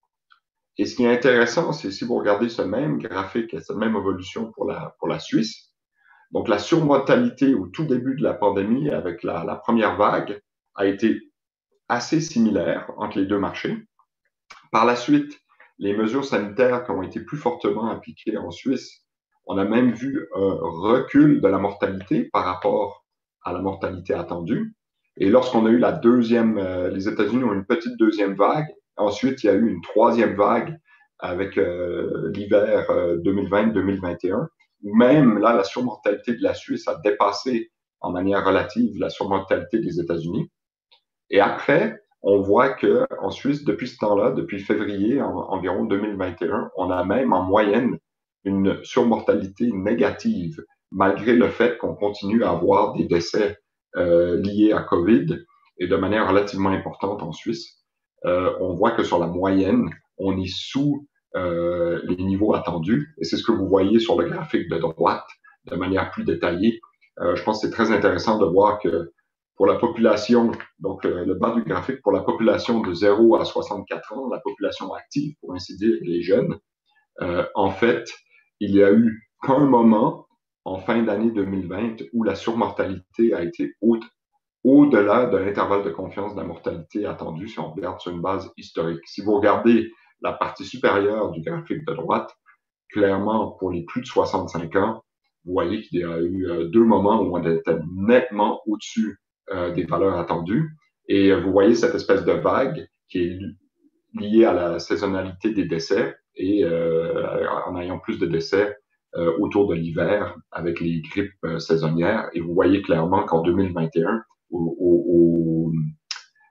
Et ce qui est intéressant, c'est si vous regardez ce même graphique et cette même évolution pour la, pour la Suisse, donc la surmortalité au tout début de la pandémie avec la, la première vague a été assez similaire entre les deux marchés. Par la suite, les mesures sanitaires qui ont été plus fortement appliquées en Suisse, on a même vu un recul de la mortalité par rapport à la mortalité attendue. Et lorsqu'on a eu la deuxième, euh, les États-Unis ont eu une petite deuxième vague. Ensuite, il y a eu une troisième vague avec euh, l'hiver euh, deux mille vingt deux mille vingt et un, où même là, la surmortalité de la Suisse a dépassé en manière relative la surmortalité des États-Unis. Et après, on voit qu'en Suisse, depuis ce temps-là, depuis février en, environ deux mille vingt et un, on a même en moyenne une surmortalité négative, malgré le fait qu'on continue à avoir des décès euh, liés à COVID et de manière relativement importante en Suisse. Euh, on voit que sur la moyenne, on est sous euh, les niveaux attendus. Et c'est ce que vous voyez sur le graphique de droite de manière plus détaillée. Euh, je pense que c'est très intéressant de voir que pour la population, donc le, le bas du graphique, pour la population de zéro à soixante-quatre ans, la population active, pour ainsi dire, les jeunes, euh, en fait, il y a eu qu'un moment en fin d'année deux mille vingt où la surmortalité a été haute, au-delà de l'intervalle de confiance de la mortalité attendue si on regarde sur une base historique. Si vous regardez la partie supérieure du graphique de droite, clairement, pour les plus de soixante-cinq ans, vous voyez qu'il y a eu euh, deux moments où on était nettement au-dessus euh, des valeurs attendues. Et euh, vous voyez cette espèce de vague qui est liée à la saisonnalité des décès et euh, en ayant plus de décès euh, autour de l'hiver avec les grippes euh, saisonnières. Et vous voyez clairement qu'en deux mille vingt et un, Au, au,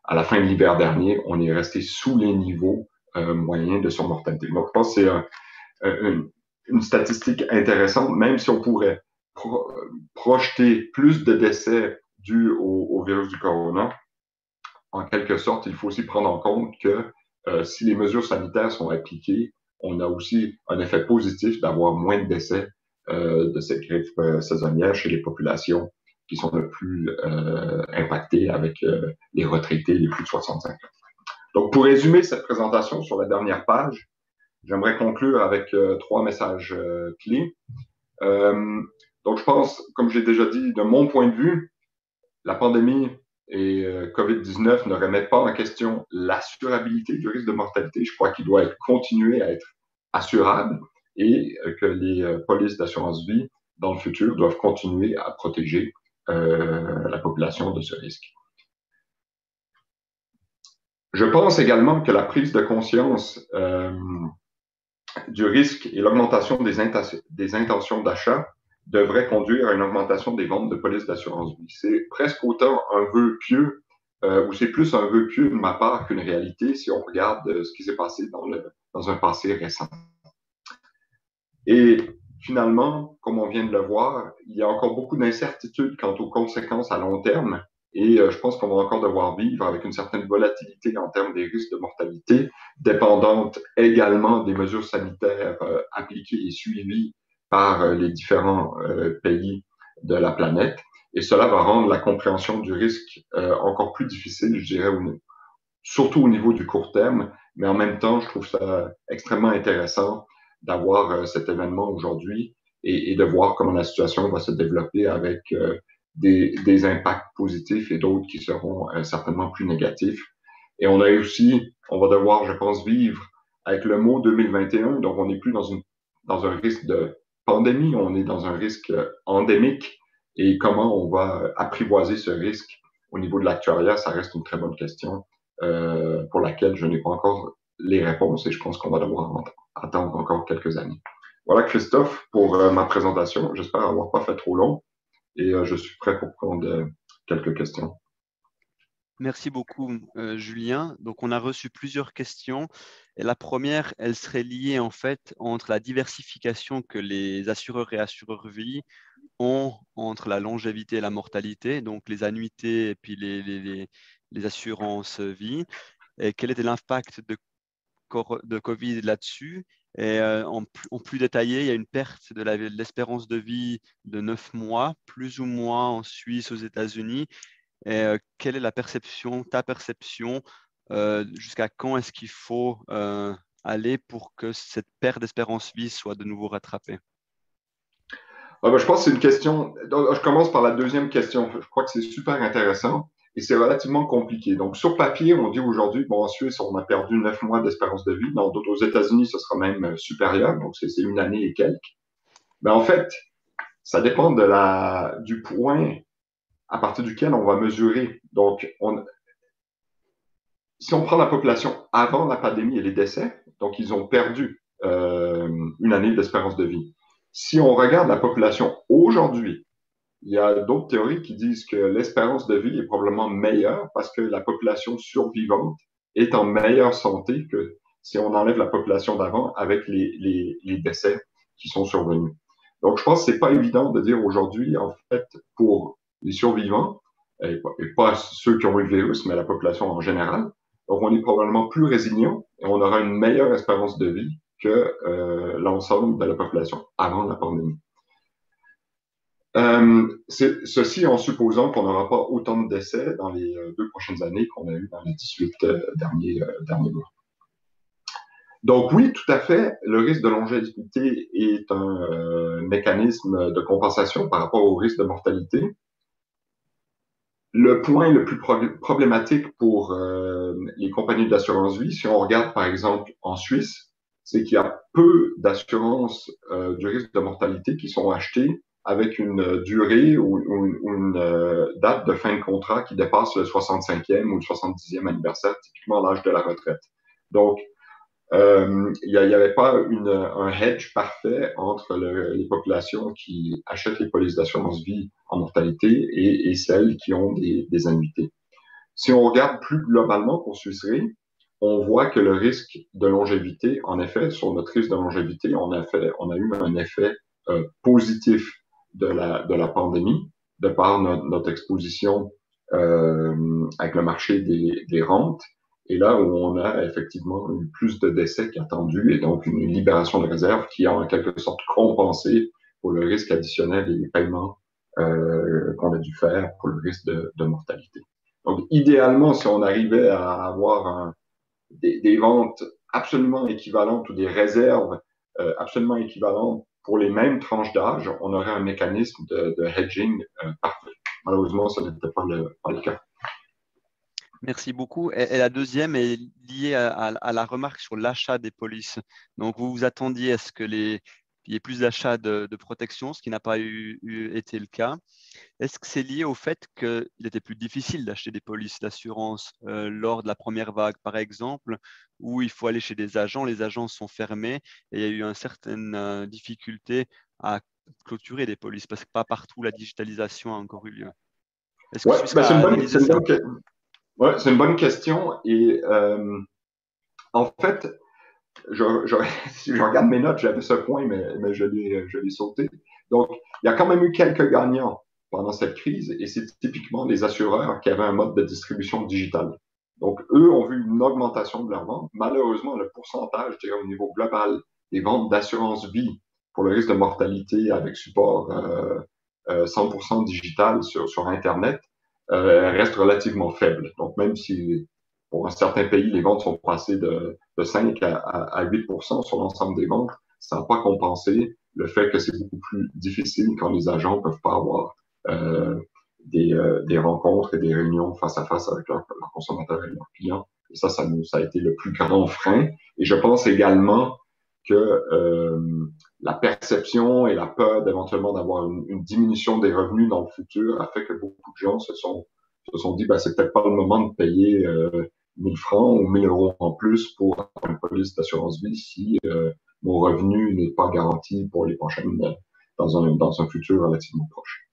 à la fin de l'hiver dernier, on est resté sous les niveaux euh, moyens de surmortalité. Donc, je pense que c'est un, un, une statistique intéressante, même si on pourrait pro projeter plus de décès dus au, au virus du corona. En quelque sorte, il faut aussi prendre en compte que euh, si les mesures sanitaires sont appliquées, on a aussi un effet positif d'avoir moins de décès euh, de cette grippe euh, saisonnière chez les populations qui sont le plus euh, impactées avec euh, les retraités les plus de soixante-cinq ans. Donc, pour résumer cette présentation sur la dernière page, j'aimerais conclure avec euh, trois messages euh, clés. Euh, donc, je pense, comme j'ai déjà dit, de mon point de vue, la pandémie et euh, COVID dix-neuf ne remettent pas en question l'assurabilité du risque de mortalité. Je crois qu'il doit être, continuer à être assurable et euh, que les euh, polices d'assurance vie, dans le futur, doivent continuer à protéger euh, la population de ce risque. Je pense également que la prise de conscience euh, du risque et l'augmentation des, des intentions d'achat devrait conduire à une augmentation des ventes de polices d'assurance vie. C'est presque autant un vœu pieux, euh, ou c'est plus un vœu pieux de ma part qu'une réalité si on regarde euh, ce qui s'est passé dans, le, dans un passé récent. Et finalement, comme on vient de le voir, il y a encore beaucoup d'incertitudes quant aux conséquences à long terme. Et euh, je pense qu'on va encore devoir vivre avec une certaine volatilité en termes des risques de mortalité, dépendante également des mesures sanitaires euh, appliquées et suivies par euh, les différents euh, pays de la planète. Et cela va rendre la compréhension du risque euh, encore plus difficile, je dirais, au, surtout au niveau du court terme. Mais en même temps, je trouve ça extrêmement intéressant d'avoir euh, cet événement aujourd'hui et, et de voir comment la situation va se développer avec euh, des, des impacts positifs et d'autres qui seront euh, certainement plus négatifs. Et on a aussi, on va devoir, je pense, vivre avec le mot deux mille vingt et un. Donc, on n'est plus dans, une, dans un risque de pandémie, on est dans un risque endémique. Et comment on va apprivoiser ce risque au niveau de l'actuariat, ça reste une très bonne question euh, pour laquelle je n'ai pas encore les réponses et je pense qu'on va devoir attendre encore quelques années. Voilà, Christophe, pour euh, ma présentation. J'espère avoir pas fait trop long et euh, je suis prêt pour prendre euh, quelques questions. Merci beaucoup, euh, Julien. Donc, on a reçu plusieurs questions. Et la première, elle serait liée en fait entre la diversification que les assureurs et assureurs vie ont entre la longévité et la mortalité, donc les annuités et puis les, les, les, les assurances vie. Et quel était l'impact de, de COVID là-dessus? Et euh, en, en plus détaillé, il y a une perte de l'espérance de vie de neuf mois, plus ou moins en Suisse, aux États-Unis. Et euh, quelle est la perception, ta perception, euh, jusqu'à quand est-ce qu'il faut euh, aller pour que cette perte d'espérance vie soit de nouveau rattrapée? Ah ben, je pense que c'est une question. Donc, je commence par la deuxième question. Je crois que c'est super intéressant et c'est relativement compliqué. Donc, sur papier, on dit aujourd'hui, bon, en Suisse, on a perdu neuf mois d'espérance de vie. Dans d'autres, aux États-Unis, ce sera même supérieur. Donc, c'est une année et quelques. Mais en fait, ça dépend de la, du point à partir duquel on va mesurer. Donc, on, si on prend la population avant la pandémie et les décès, donc ils ont perdu euh, une année d'espérance de vie. Si on regarde la population aujourd'hui, il y a d'autres théories qui disent que l'espérance de vie est probablement meilleure parce que la population survivante est en meilleure santé que si on enlève la population d'avant avec les, les, les décès qui sont survenus. Donc, je pense que c'est pas évident de dire aujourd'hui, en fait, pour les survivants, et pas ceux qui ont eu le virus, mais la population en général, donc on est probablement plus résilient et on aura une meilleure espérance de vie que euh, l'ensemble de la population avant la pandémie. Euh, ceci en supposant qu'on n'aura pas autant de décès dans les euh, deux prochaines années qu'on a eu dans les dix-huit euh, derniers, euh, derniers mois. Donc oui, tout à fait, le risque de longévité est un euh, mécanisme de compensation par rapport au risque de mortalité. Le point le plus pro problématique pour euh, les compagnies d'assurance vie, si on regarde par exemple en Suisse, c'est qu'il y a peu d'assurances euh, du risque de mortalité qui sont achetées avec une durée ou, ou une, une euh, date de fin de contrat qui dépasse le soixante-cinquième ou le soixante-dixième anniversaire, typiquement l'âge de la retraite. Donc, euh, il n'y avait pas une, un hedge parfait entre le, les populations qui achètent les polices d'assurance vie en mortalité et, et celles qui ont des, des annuités. Si on regarde plus globalement pour Swiss Re, on voit que le risque de longévité, en effet, sur notre risque de longévité, on a, fait, on a eu un effet euh, positif de la, de la pandémie, de par notre, notre exposition euh, avec le marché des, des rentes, et là où on a effectivement eu plus de décès qu'attendu, et donc une libération de réserve qui a en quelque sorte compensé pour le risque additionnel et les paiements euh, qu'on a dû faire pour le risque de, de mortalité. Donc, idéalement, si on arrivait à avoir un, des, des ventes absolument équivalentes ou des réserves euh, absolument équivalentes pour les mêmes tranches d'âge, on aurait un mécanisme de, de hedging euh, parfait. Malheureusement, ce n'était pas le, pas le cas. Merci beaucoup. Et, et la deuxième est liée à, à, à la remarque sur l'achat des polices. Donc, vous vous attendiez à ce que les, qu'il y ait plus d'achats de, de protection, ce qui n'a pas eu, eu été le cas. Est-ce que c'est lié au fait qu'il était plus difficile d'acheter des polices d'assurance euh, lors de la première vague, par exemple, où il faut aller chez des agents, les agents sont fermés et il y a eu une certaine euh, difficulté à clôturer des polices parce que pas partout la digitalisation a encore eu lieu. Est-ce que Ouais, Swiss ben c'est a une bonne, analysé c'est une ça? bonne, ouais, c'est une bonne question. Et euh, en fait, je, je, si je regarde mes notes, j'avais ce point, mais, mais je l'ai, je l'ai sauté. Donc, il y a quand même eu quelques gagnants pendant cette crise, et c'est typiquement les assureurs qui avaient un mode de distribution digitale. Donc, eux ont vu une augmentation de leurs ventes. Malheureusement, le pourcentage, je dirais, au niveau global des ventes d'assurance vie pour le risque de mortalité avec support euh, euh, cent pour cent digital sur, sur Internet euh, reste relativement faible. Donc, même si pour un certain pays, les ventes sont passées de, de cinq à, à, à huit pour cent sur l'ensemble des ventes, ça n'a pas compensé le fait que c'est beaucoup plus difficile quand les agents ne peuvent pas avoir euh, des, euh, des rencontres et des réunions face à face avec leurs leur consommateurs et leurs clients. Et ça, ça, nous, ça a été le plus grand frein. Et je pense également que euh, la perception et la peur d'éventuellement d'avoir une, une diminution des revenus dans le futur a fait que beaucoup de gens se sont, se sont dit, ben, c'est peut-être pas le moment de payer euh, mille francs ou mille euros en plus pour avoir une police d'assurance vie si euh, mon revenu n'est pas garanti pour les prochaines, dans un, dans un futur relativement proche.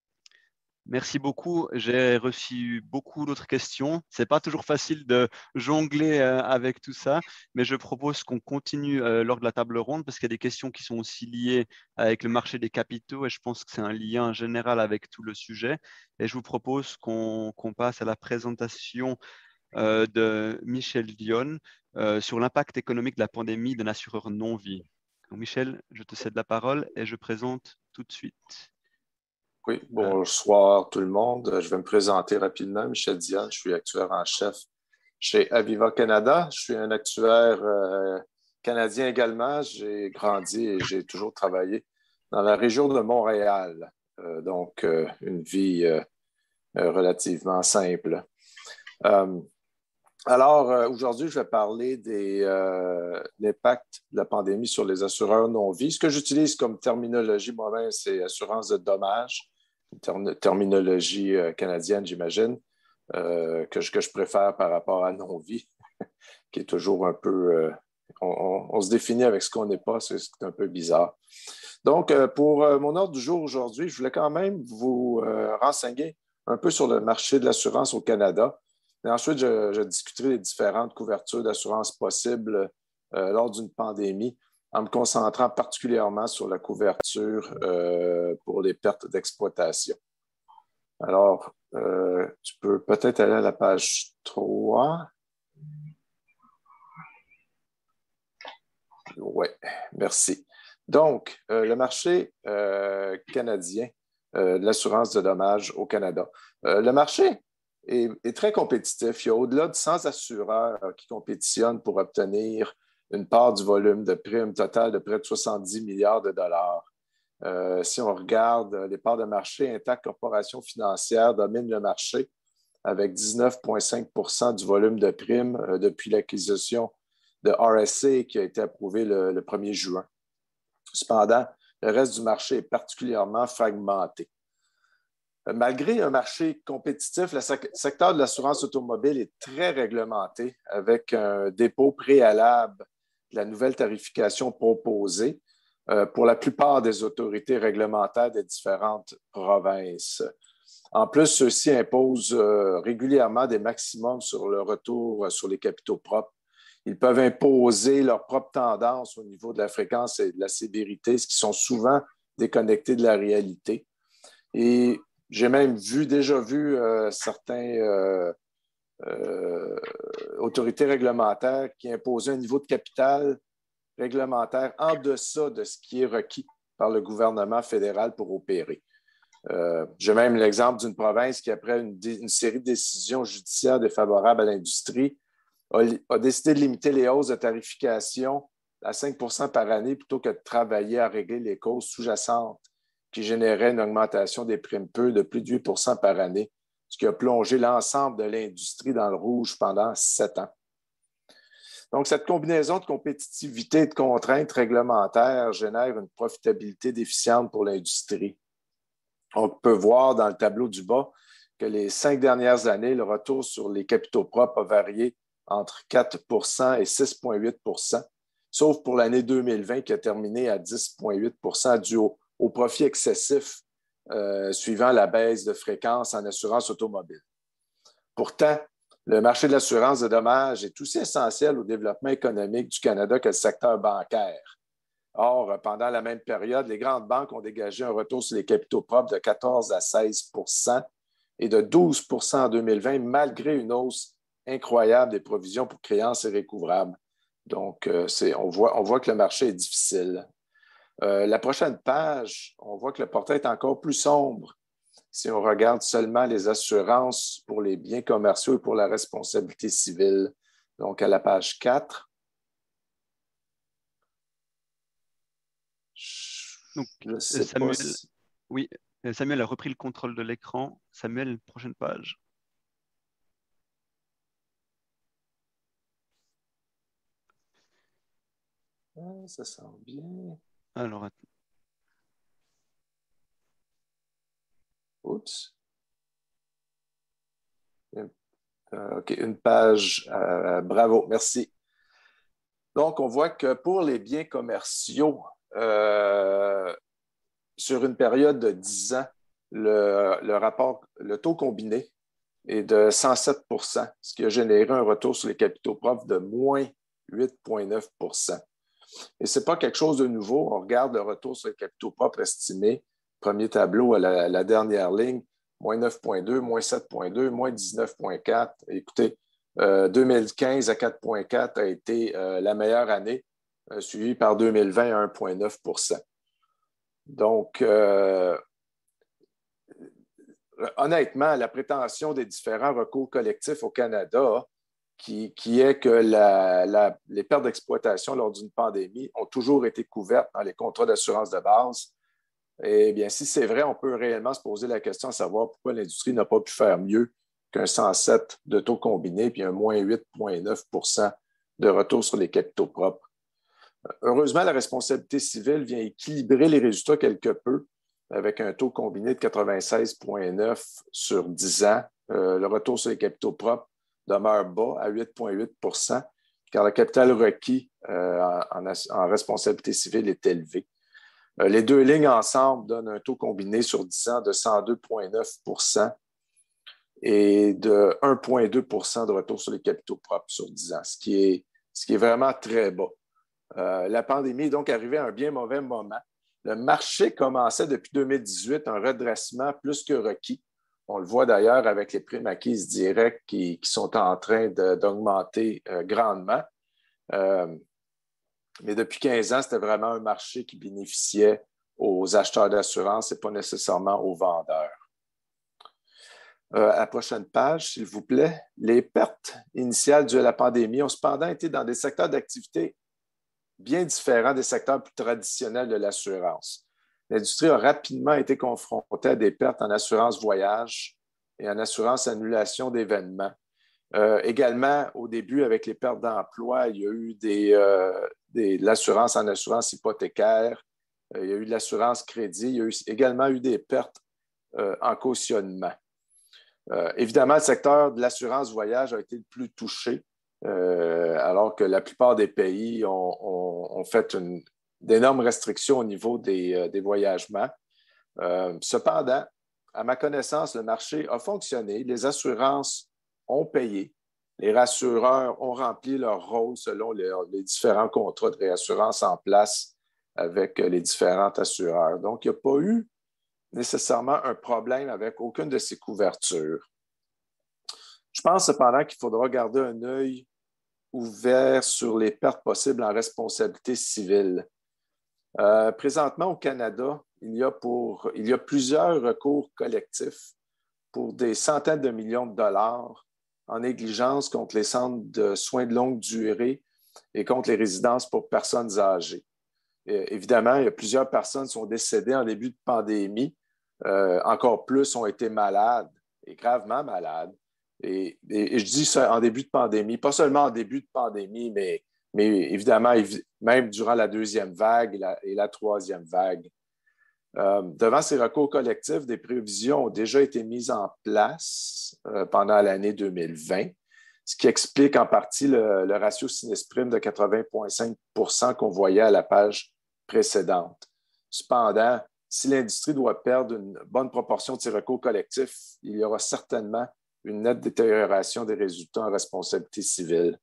Merci beaucoup. J'ai reçu beaucoup d'autres questions. C'est pas toujours facile de jongler euh, avec tout ça, mais je propose qu'on continue euh, lors de la table ronde parce qu'il y a des questions qui sont aussi liées avec le marché des capitaux et je pense que c'est un lien général avec tout le sujet. Et je vous propose qu'on qu'on passe à la présentation euh, de Michel Dion euh, sur l'impact économique de la pandémie d'un assureur non-vie. Donc, Michel, je te cède la parole et je présente tout de suite. Oui, bonsoir tout le monde. Je vais me présenter rapidement. Michel Dion, je suis actuaire en chef chez Aviva Canada. Je suis un actuaire euh, canadien également. J'ai grandi et j'ai toujours travaillé dans la région de Montréal. Euh, donc, euh, une vie euh, relativement simple. Euh, alors, euh, aujourd'hui, je vais parler des euh, l'impact de la pandémie sur les assureurs non-vie. Ce que j'utilise comme terminologie moi-même, c'est assurance de dommages, une ter terminologie euh, canadienne, j'imagine, euh, que, je, que je préfère par rapport à non-vie, qui est toujours un peu... Euh, on, on, on se définit avec ce qu'on n'est pas, c'est un peu bizarre. Donc, euh, pour euh, mon ordre du jour aujourd'hui, je voulais quand même vous euh, renseigner un peu sur le marché de l'assurance au Canada. Et ensuite, je, je discuterai des différentes couvertures d'assurance possibles euh, lors d'une pandémie, en me concentrant particulièrement sur la couverture euh, pour les pertes d'exploitation. Alors, euh, tu peux peut-être aller à la page trois. Oui, merci. Donc, euh, le marché euh, canadien euh, de l'assurance de dommages au Canada. Euh, le marché est, est très compétitif. Il y a au-delà de cent assureurs qui compétitionnent pour obtenir une part du volume de primes total de près de soixante-dix milliards de dollars. Euh, si on regarde les parts de marché, Intact Corporation Financière domine le marché avec dix-neuf virgule cinq pour cent du volume de primes euh, depuis l'acquisition de R S A qui a été approuvé le, le premier juin. Cependant, le reste du marché est particulièrement fragmenté. Malgré un marché compétitif, le secteur de l'assurance automobile est très réglementé avec un dépôt préalable de la nouvelle tarification proposée euh, pour la plupart des autorités réglementaires des différentes provinces. En plus, ceux-ci imposent euh, régulièrement des maximums sur le retour euh, sur les capitaux propres. Ils peuvent imposer leur propre tendance au niveau de la fréquence et de la sévérité, ce qui sont souvent déconnectés de la réalité. Et j'ai même vu, déjà vu euh, certains euh, euh, autorités réglementaires qui imposaient un niveau de capital réglementaire en deçà de ce qui est requis par le gouvernement fédéral pour opérer. Euh, j'ai même l'exemple d'une province qui, après une, une série de décisions judiciaires défavorables à l'industrie, a, a décidé de limiter les hausses de tarification à cinq pour cent par année plutôt que de travailler à régler les causes sous-jacentes qui généraient une augmentation des primes peu de plus de huit pour cent par année, ce qui a plongé l'ensemble de l'industrie dans le rouge pendant sept ans. Donc, cette combinaison de compétitivité et de contraintes réglementaires génère une profitabilité déficiente pour l'industrie. On peut voir dans le tableau du bas que les cinq dernières années, le retour sur les capitaux propres a varié entre quatre pour cent et six virgule huit pour cent, sauf pour l'année deux mille vingt qui a terminé à dix virgule huit pour cent dû au, au profit excessif euh, suivant la baisse de fréquence en assurance automobile. Pourtant, le marché de l'assurance de dommages est aussi essentiel au développement économique du Canada que le secteur bancaire. Or, pendant la même période, les grandes banques ont dégagé un retour sur les capitaux propres de quatorze à seize pour cent et de douze pour cent en deux mille vingt, malgré une hausse incroyable des provisions pour créances irrécouvrables. Donc, euh, c'est, on, voit, on voit que le marché est difficile. Euh, la prochaine page, on voit que le portrait est encore plus sombre si on regarde seulement les assurances pour les biens commerciaux et pour la responsabilité civile. Donc, à la page quatre. Donc, je sais Samuel, pas si... oui, Samuel a repris le contrôle de l'écran. Samuel, prochaine page. Ah, ça sent bien. Alors, attends. Oups. Euh, OK, une page. Euh, bravo, merci. Donc, on voit que pour les biens commerciaux, euh, sur une période de dix ans, le, le rapport, le taux combiné est de cent sept pour cent, ce qui a généré un retour sur les capitaux propres de moins huit virgule neuf pour cent. Et ce n'est pas quelque chose de nouveau. On regarde le retour sur les capitaux propres estimés, premier tableau à la, à la dernière ligne, moins neuf virgule deux, moins sept virgule deux, moins dix-neuf virgule quatre. Écoutez, euh, deux mille quinze à quatre virgule quatre a été euh, la meilleure année, euh, suivie par deux mille vingt à un virgule neuf pour cent. Donc, euh, honnêtement, la prétention des différents recours collectifs au Canada, qui, qui est que la, la, les pertes d'exploitation lors d'une pandémie ont toujours été couvertes dans les contrats d'assurance de base, eh bien, si c'est vrai, on peut réellement se poser la question à savoir pourquoi l'industrie n'a pas pu faire mieux qu'un cent sept de taux combiné puis un moins huit virgule neuf pour cent de retour sur les capitaux propres. Heureusement, la responsabilité civile vient équilibrer les résultats quelque peu avec un taux combiné de quatre-vingt-seize virgule neuf sur dix ans. Euh, le retour sur les capitaux propres demeure bas à huit virgule huit pour cent car le capital requis euh, en, en, en responsabilité civile est élevé. Euh, les deux lignes ensemble donnent un taux combiné sur dix ans de cent deux virgule neuf pour cent et de un virgule deux pour cent de retour sur les capitaux propres sur dix ans, ce qui est, ce qui est vraiment très bas. Euh, la pandémie est donc arrivée à un bien mauvais moment. Le marché commençait depuis deux mille dix-huit un redressement plus que requis. On le voit d'ailleurs avec les primes acquises directes qui, qui sont en train de, d'augmenter euh, grandement. Euh, mais depuis quinze ans, c'était vraiment un marché qui bénéficiait aux acheteurs d'assurance et pas nécessairement aux vendeurs. Euh, à la prochaine page, s'il vous plaît. Les pertes initiales dues à la pandémie ont cependant été dans des secteurs d'activité bien différents des secteurs plus traditionnels de l'assurance. L'industrie a rapidement été confrontée à des pertes en assurance voyage et en assurance annulation d'événements. Euh, également, au début, avec les pertes d'emploi, il y a eu des, euh, des, de l'assurance en assurance hypothécaire, euh, il y a eu de l'assurance crédit, il y a eu, également eu des pertes euh, en cautionnement. Euh, évidemment, le secteur de l'assurance voyage a été le plus touché. Euh, alors que la plupart des pays ont, ont, ont fait une, d'énormes restrictions au niveau des, euh, des voyagements. Euh, cependant, à ma connaissance, le marché a fonctionné, les assurances ont payé, les rassureurs ont rempli leur rôle selon les, les différents contrats de réassurance en place avec les différents assureurs. Donc, il n'y a pas eu nécessairement un problème avec aucune de ces couvertures. Je pense cependant qu'il faudra garder un œil ouvert sur les pertes possibles en responsabilité civile. Euh, présentement, au Canada, il y a, pour, il y a plusieurs recours collectifs pour des centaines de millions de dollars en négligence contre les centres de soins de longue durée et contre les résidences pour personnes âgées. Et, évidemment, il y a plusieurs personnes qui sont décédées en début de pandémie. Euh, encore plus ont été malades et gravement malades. Et, et, et je dis ça en début de pandémie, pas seulement en début de pandémie, mais, mais évidemment, même durant la deuxième vague et la, et la troisième vague. Euh, devant ces recours collectifs, des prévisions ont déjà été mises en place euh, pendant l'année deux mille vingt, ce qui explique en partie le, le ratio sinistre-prime de quatre-vingts virgule cinq pour cent qu'on voyait à la page précédente. Cependant, si l'industrie doit perdre une bonne proportion de ses recours collectifs, il y aura certainement une nette détérioration des résultats en responsabilité civile.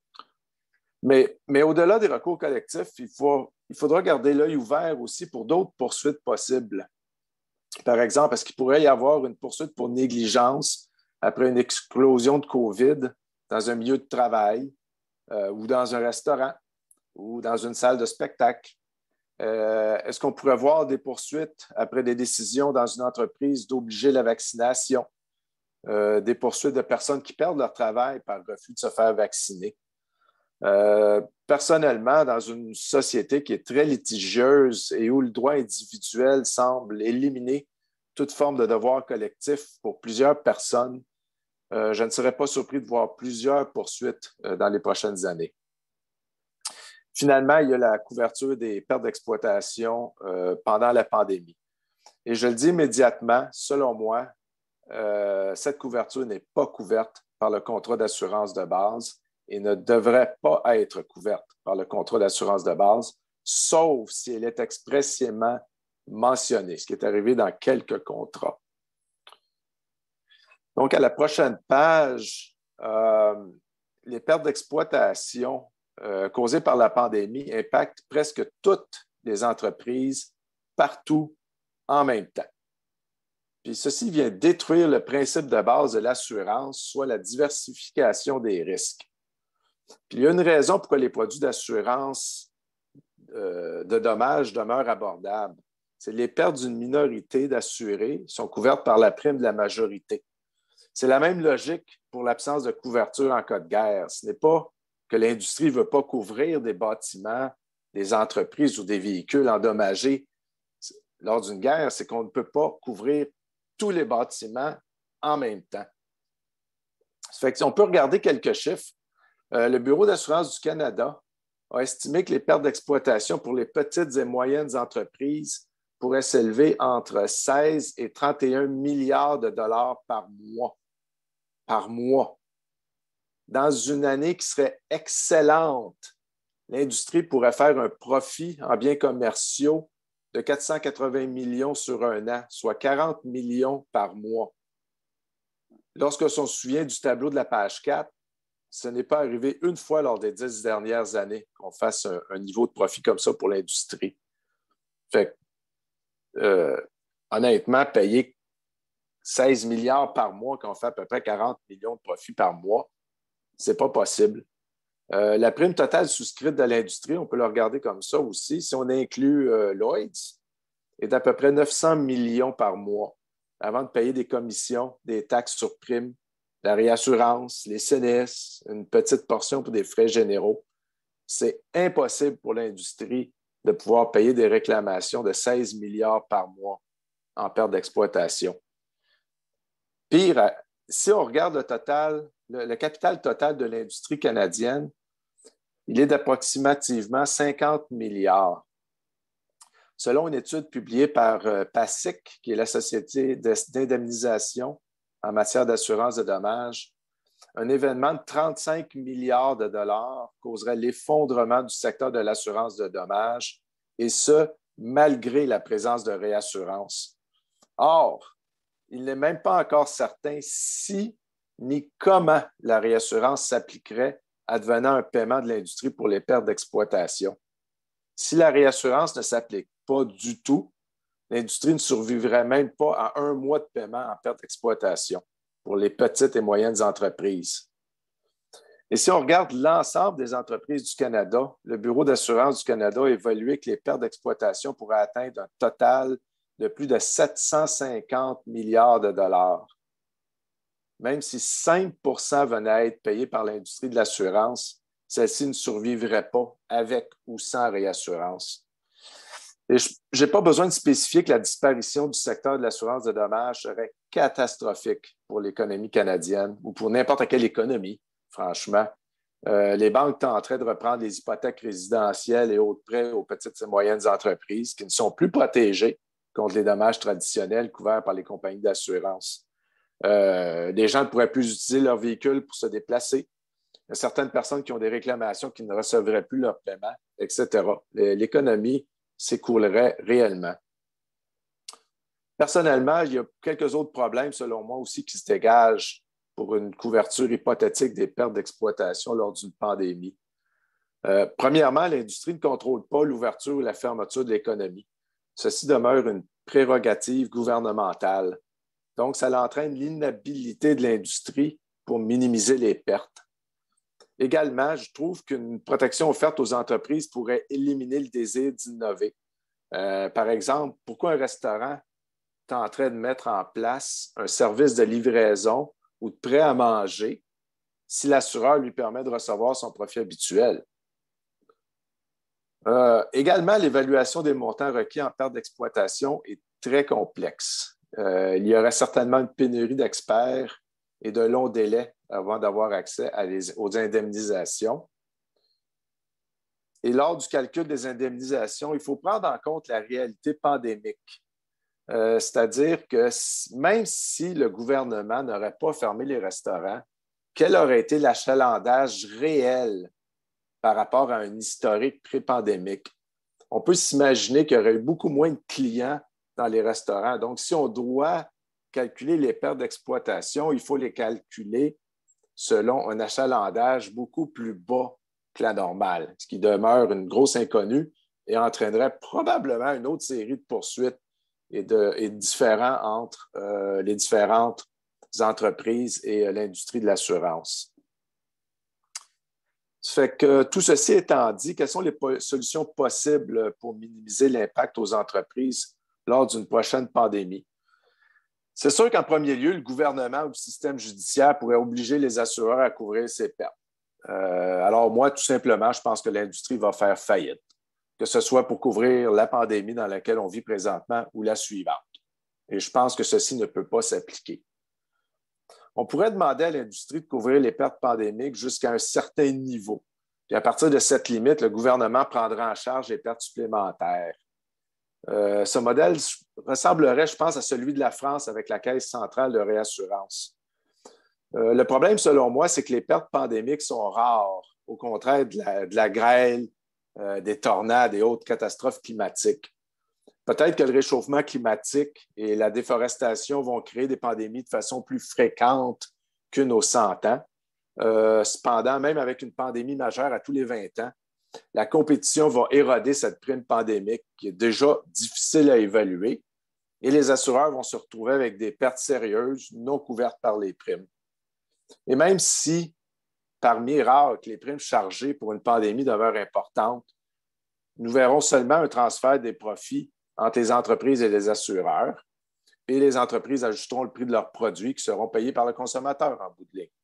Mais, mais au-delà des recours collectifs, il, faut, il faudra garder l'œil ouvert aussi pour d'autres poursuites possibles. Par exemple, est-ce qu'il pourrait y avoir une poursuite pour négligence après une explosion de COVID dans un milieu de travail euh, ou dans un restaurant ou dans une salle de spectacle? Euh, est-ce qu'on pourrait voir des poursuites après des décisions dans une entreprise d'obliger la vaccination? Euh, des poursuites de personnes qui perdent leur travail par refus de se faire vacciner? Euh, personnellement, dans une société qui est très litigieuse et où le droit individuel semble éliminer toute forme de devoir collectif pour plusieurs personnes, euh, je ne serais pas surpris de voir plusieurs poursuites euh, dans les prochaines années. Finalement, il y a la couverture des pertes d'exploitation euh, pendant la pandémie. Et je le dis immédiatement, selon moi, euh, cette couverture n'est pas couverte par le contrat d'assurance de base et ne devrait pas être couverte par le contrat d'assurance de base, sauf si elle est expressément mentionnée, ce qui est arrivé dans quelques contrats. Donc, à la prochaine page, euh, les pertes d'exploitation euh, causées par la pandémie impactent presque toutes les entreprises partout en même temps. Puis ceci vient détruire le principe de base de l'assurance, soit la diversification des risques. Puis il y a une raison pourquoi les produits d'assurance euh, de dommages demeurent abordables. C'est les pertes d'une minorité d'assurés sont couvertes par la prime de la majorité. C'est la même logique pour l'absence de couverture en cas de guerre. Ce n'est pas que l'industrie ne veut pas couvrir des bâtiments, des entreprises ou des véhicules endommagés lors d'une guerre, c'est qu'on ne peut pas couvrir tous les bâtiments en même temps. Ça fait que, on peut regarder quelques chiffres. Euh, le Bureau d'assurance du Canada a estimé que les pertes d'exploitation pour les petites et moyennes entreprises pourraient s'élever entre seize et trente et un milliards de dollars par mois. Par mois. Dans une année qui serait excellente, l'industrie pourrait faire un profit en biens commerciaux de quatre cent quatre-vingts millions sur un an, soit quarante millions par mois. Lorsque l'on se souvient du tableau de la page quatre, ce n'est pas arrivé une fois lors des dix dernières années qu'on fasse un, un niveau de profit comme ça pour l'industrie. Fait que, euh, honnêtement, payer seize milliards par mois quand on fait à peu près quarante millions de profits par mois, ce n'est pas possible. Euh, la prime totale souscrite de l'industrie, on peut le regarder comme ça aussi, si on inclut euh, Lloyd's, est d'à peu près neuf cents millions par mois avant de payer des commissions, des taxes sur prime, la réassurance, les C N S, une petite portion pour des frais généraux. C'est impossible pour l'industrie de pouvoir payer des réclamations de seize milliards par mois en perte d'exploitation. Pire, si on regarde le total, le, le capital total de l'industrie canadienne, il est d'approximativement cinquante milliards. Selon une étude publiée par euh, PASIC, qui est la Société d'indemnisation en matière d'assurance de dommages, un événement de trente-cinq milliards de dollars causerait l'effondrement du secteur de l'assurance de dommages, et ce, malgré la présence de réassurance. Or, il n'est même pas encore certain si ni comment la réassurance s'appliquerait advenant un paiement de l'industrie pour les pertes d'exploitation. Si la réassurance ne s'applique pas du tout, l'industrie ne survivrait même pas à un mois de paiement en perte d'exploitation pour les petites et moyennes entreprises. Et si on regarde l'ensemble des entreprises du Canada, le Bureau d'assurance du Canada a évalué que les pertes d'exploitation pourraient atteindre un total de plus de sept cent cinquante milliards de dollars. Même si cinq pour cent venaient à être payés par l'industrie de l'assurance, celle-ci ne survivrait pas avec ou sans réassurance. Et je n'ai pas besoin de spécifier que la disparition du secteur de l'assurance de dommages serait catastrophique pour l'économie canadienne ou pour n'importe quelle économie, franchement. Euh, les banques tenteraient de reprendre les hypothèques résidentielles et autres prêts aux petites et moyennes entreprises qui ne sont plus protégées contre les dommages traditionnels couverts par les compagnies d'assurance. Euh, les gens ne pourraient plus utiliser leur véhicule pour se déplacer. Il y a certaines personnes qui ont des réclamations qui ne recevraient plus leur paiement, et cetera. L'économie s'écroulerait réellement. Personnellement, il y a quelques autres problèmes, selon moi aussi, qui se dégagent pour une couverture hypothétique des pertes d'exploitation lors d'une pandémie. Euh, premièrement, l'industrie ne contrôle pas l'ouverture ou la fermeture de l'économie. Ceci demeure une prérogative gouvernementale. Donc, ça entraîne l'inhabilité de l'industrie pour minimiser les pertes. Également, je trouve qu'une protection offerte aux entreprises pourrait éliminer le désir d'innover. Euh, par exemple, pourquoi un restaurant tenterait de mettre en place un service de livraison ou de prêt à manger si l'assureur lui permet de recevoir son profit habituel? Euh, également, l'évaluation des montants requis en perte d'exploitation est très complexe. Euh, il y aurait certainement une pénurie d'experts et de longs délais avant d'avoir accès à les, aux indemnisations. Et lors du calcul des indemnisations, il faut prendre en compte la réalité pandémique. Euh, c'est-à-dire que même si le gouvernement n'aurait pas fermé les restaurants, quel aurait été l'achalandage réel par rapport à un historique pré-pandémique? On peut s'imaginer qu'il y aurait eu beaucoup moins de clients dans les restaurants. Donc, si on doit calculer les pertes d'exploitation, il faut les calculer selon un achalandage beaucoup plus bas que la normale, ce qui demeure une grosse inconnue et entraînerait probablement une autre série de poursuites et de, et de différends entre euh, les différentes entreprises et euh, l'industrie de l'assurance. Ça fait que tout ceci étant dit, quelles sont les po- solutions possibles pour minimiser l'impact aux entreprises lors d'une prochaine pandémie? C'est sûr qu'en premier lieu, le gouvernement ou le système judiciaire pourrait obliger les assureurs à couvrir ces pertes. Euh, alors moi, tout simplement, je pense que l'industrie va faire faillite, que ce soit pour couvrir la pandémie dans laquelle on vit présentement ou la suivante. Et je pense que ceci ne peut pas s'appliquer. On pourrait demander à l'industrie de couvrir les pertes pandémiques jusqu'à un certain niveau. Puis à partir de cette limite, le gouvernement prendra en charge les pertes supplémentaires. Euh, ce modèle ressemblerait, je pense, à celui de la France avec la Caisse centrale de réassurance. Euh, le problème, selon moi, c'est que les pertes pandémiques sont rares, au contraire de la, de la grêle, euh, des tornades et autres catastrophes climatiques. Peut-être que le réchauffement climatique et la déforestation vont créer des pandémies de façon plus fréquente qu'une aux cent ans. Euh, cependant, même avec une pandémie majeure à tous les vingt ans, la compétition va éroder cette prime pandémique qui est déjà difficile à évaluer et les assureurs vont se retrouver avec des pertes sérieuses non couvertes par les primes. Et même si, par miracle, les primes chargées pour une pandémie demeurent importantes, nous verrons seulement un transfert des profits entre les entreprises et les assureurs et les entreprises ajusteront le prix de leurs produits qui seront payés par le consommateur en bout de ligne.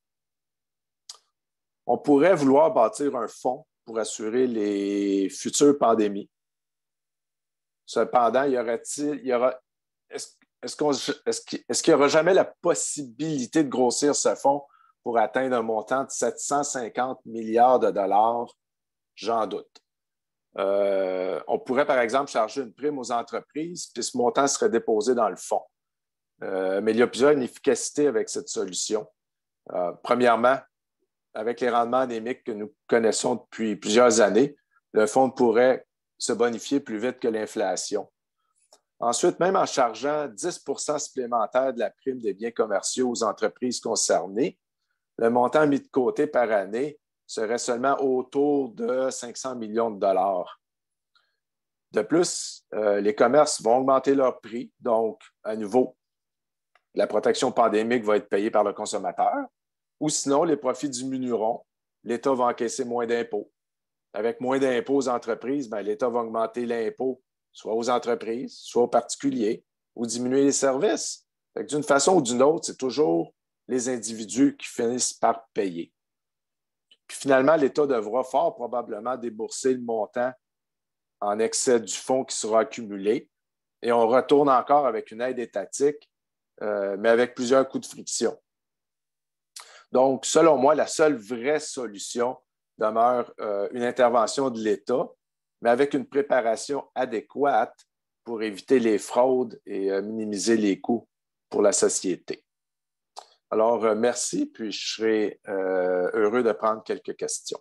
On pourrait vouloir bâtir un fonds pour assurer les futures pandémies. Cependant, y aurait-il, y aura, est-ce, est-ce, qu'on, est-ce, qu'il, est-ce qu'il n'y aura jamais la possibilité de grossir ce fonds pour atteindre un montant de sept cent cinquante milliards de dollars? J'en doute. Euh, on pourrait, par exemple, charger une prime aux entreprises, puis ce montant serait déposé dans le fonds. Euh, mais il y a plusieurs inefficacités avec cette solution. Euh, premièrement, avec les rendements anémiques que nous connaissons depuis plusieurs années, le fonds pourrait se bonifier plus vite que l'inflation. Ensuite, même en chargeant dix pour cent supplémentaire de la prime des biens commerciaux aux entreprises concernées, le montant mis de côté par année serait seulement autour de cinq cents millions de dollars. De plus, euh, les commerces vont augmenter leurs prix, donc, à nouveau, la protection pandémique va être payée par le consommateur, ou sinon, les profits diminueront, l'État va encaisser moins d'impôts. Avec moins d'impôts aux entreprises, bien, l'État va augmenter l'impôt soit aux entreprises, soit aux particuliers, ou diminuer les services. D'une façon ou d'une autre, c'est toujours les individus qui finissent par payer. Puis finalement, l'État devra fort probablement débourser le montant en excès du fonds qui sera accumulé, et on retourne encore avec une aide étatique, euh, mais avec plusieurs coups de friction. Donc, selon moi, la seule vraie solution demeure euh, une intervention de l'État, mais avec une préparation adéquate pour éviter les fraudes et euh, minimiser les coûts pour la société. Alors, euh, merci, puis je serai euh, heureux de prendre quelques questions.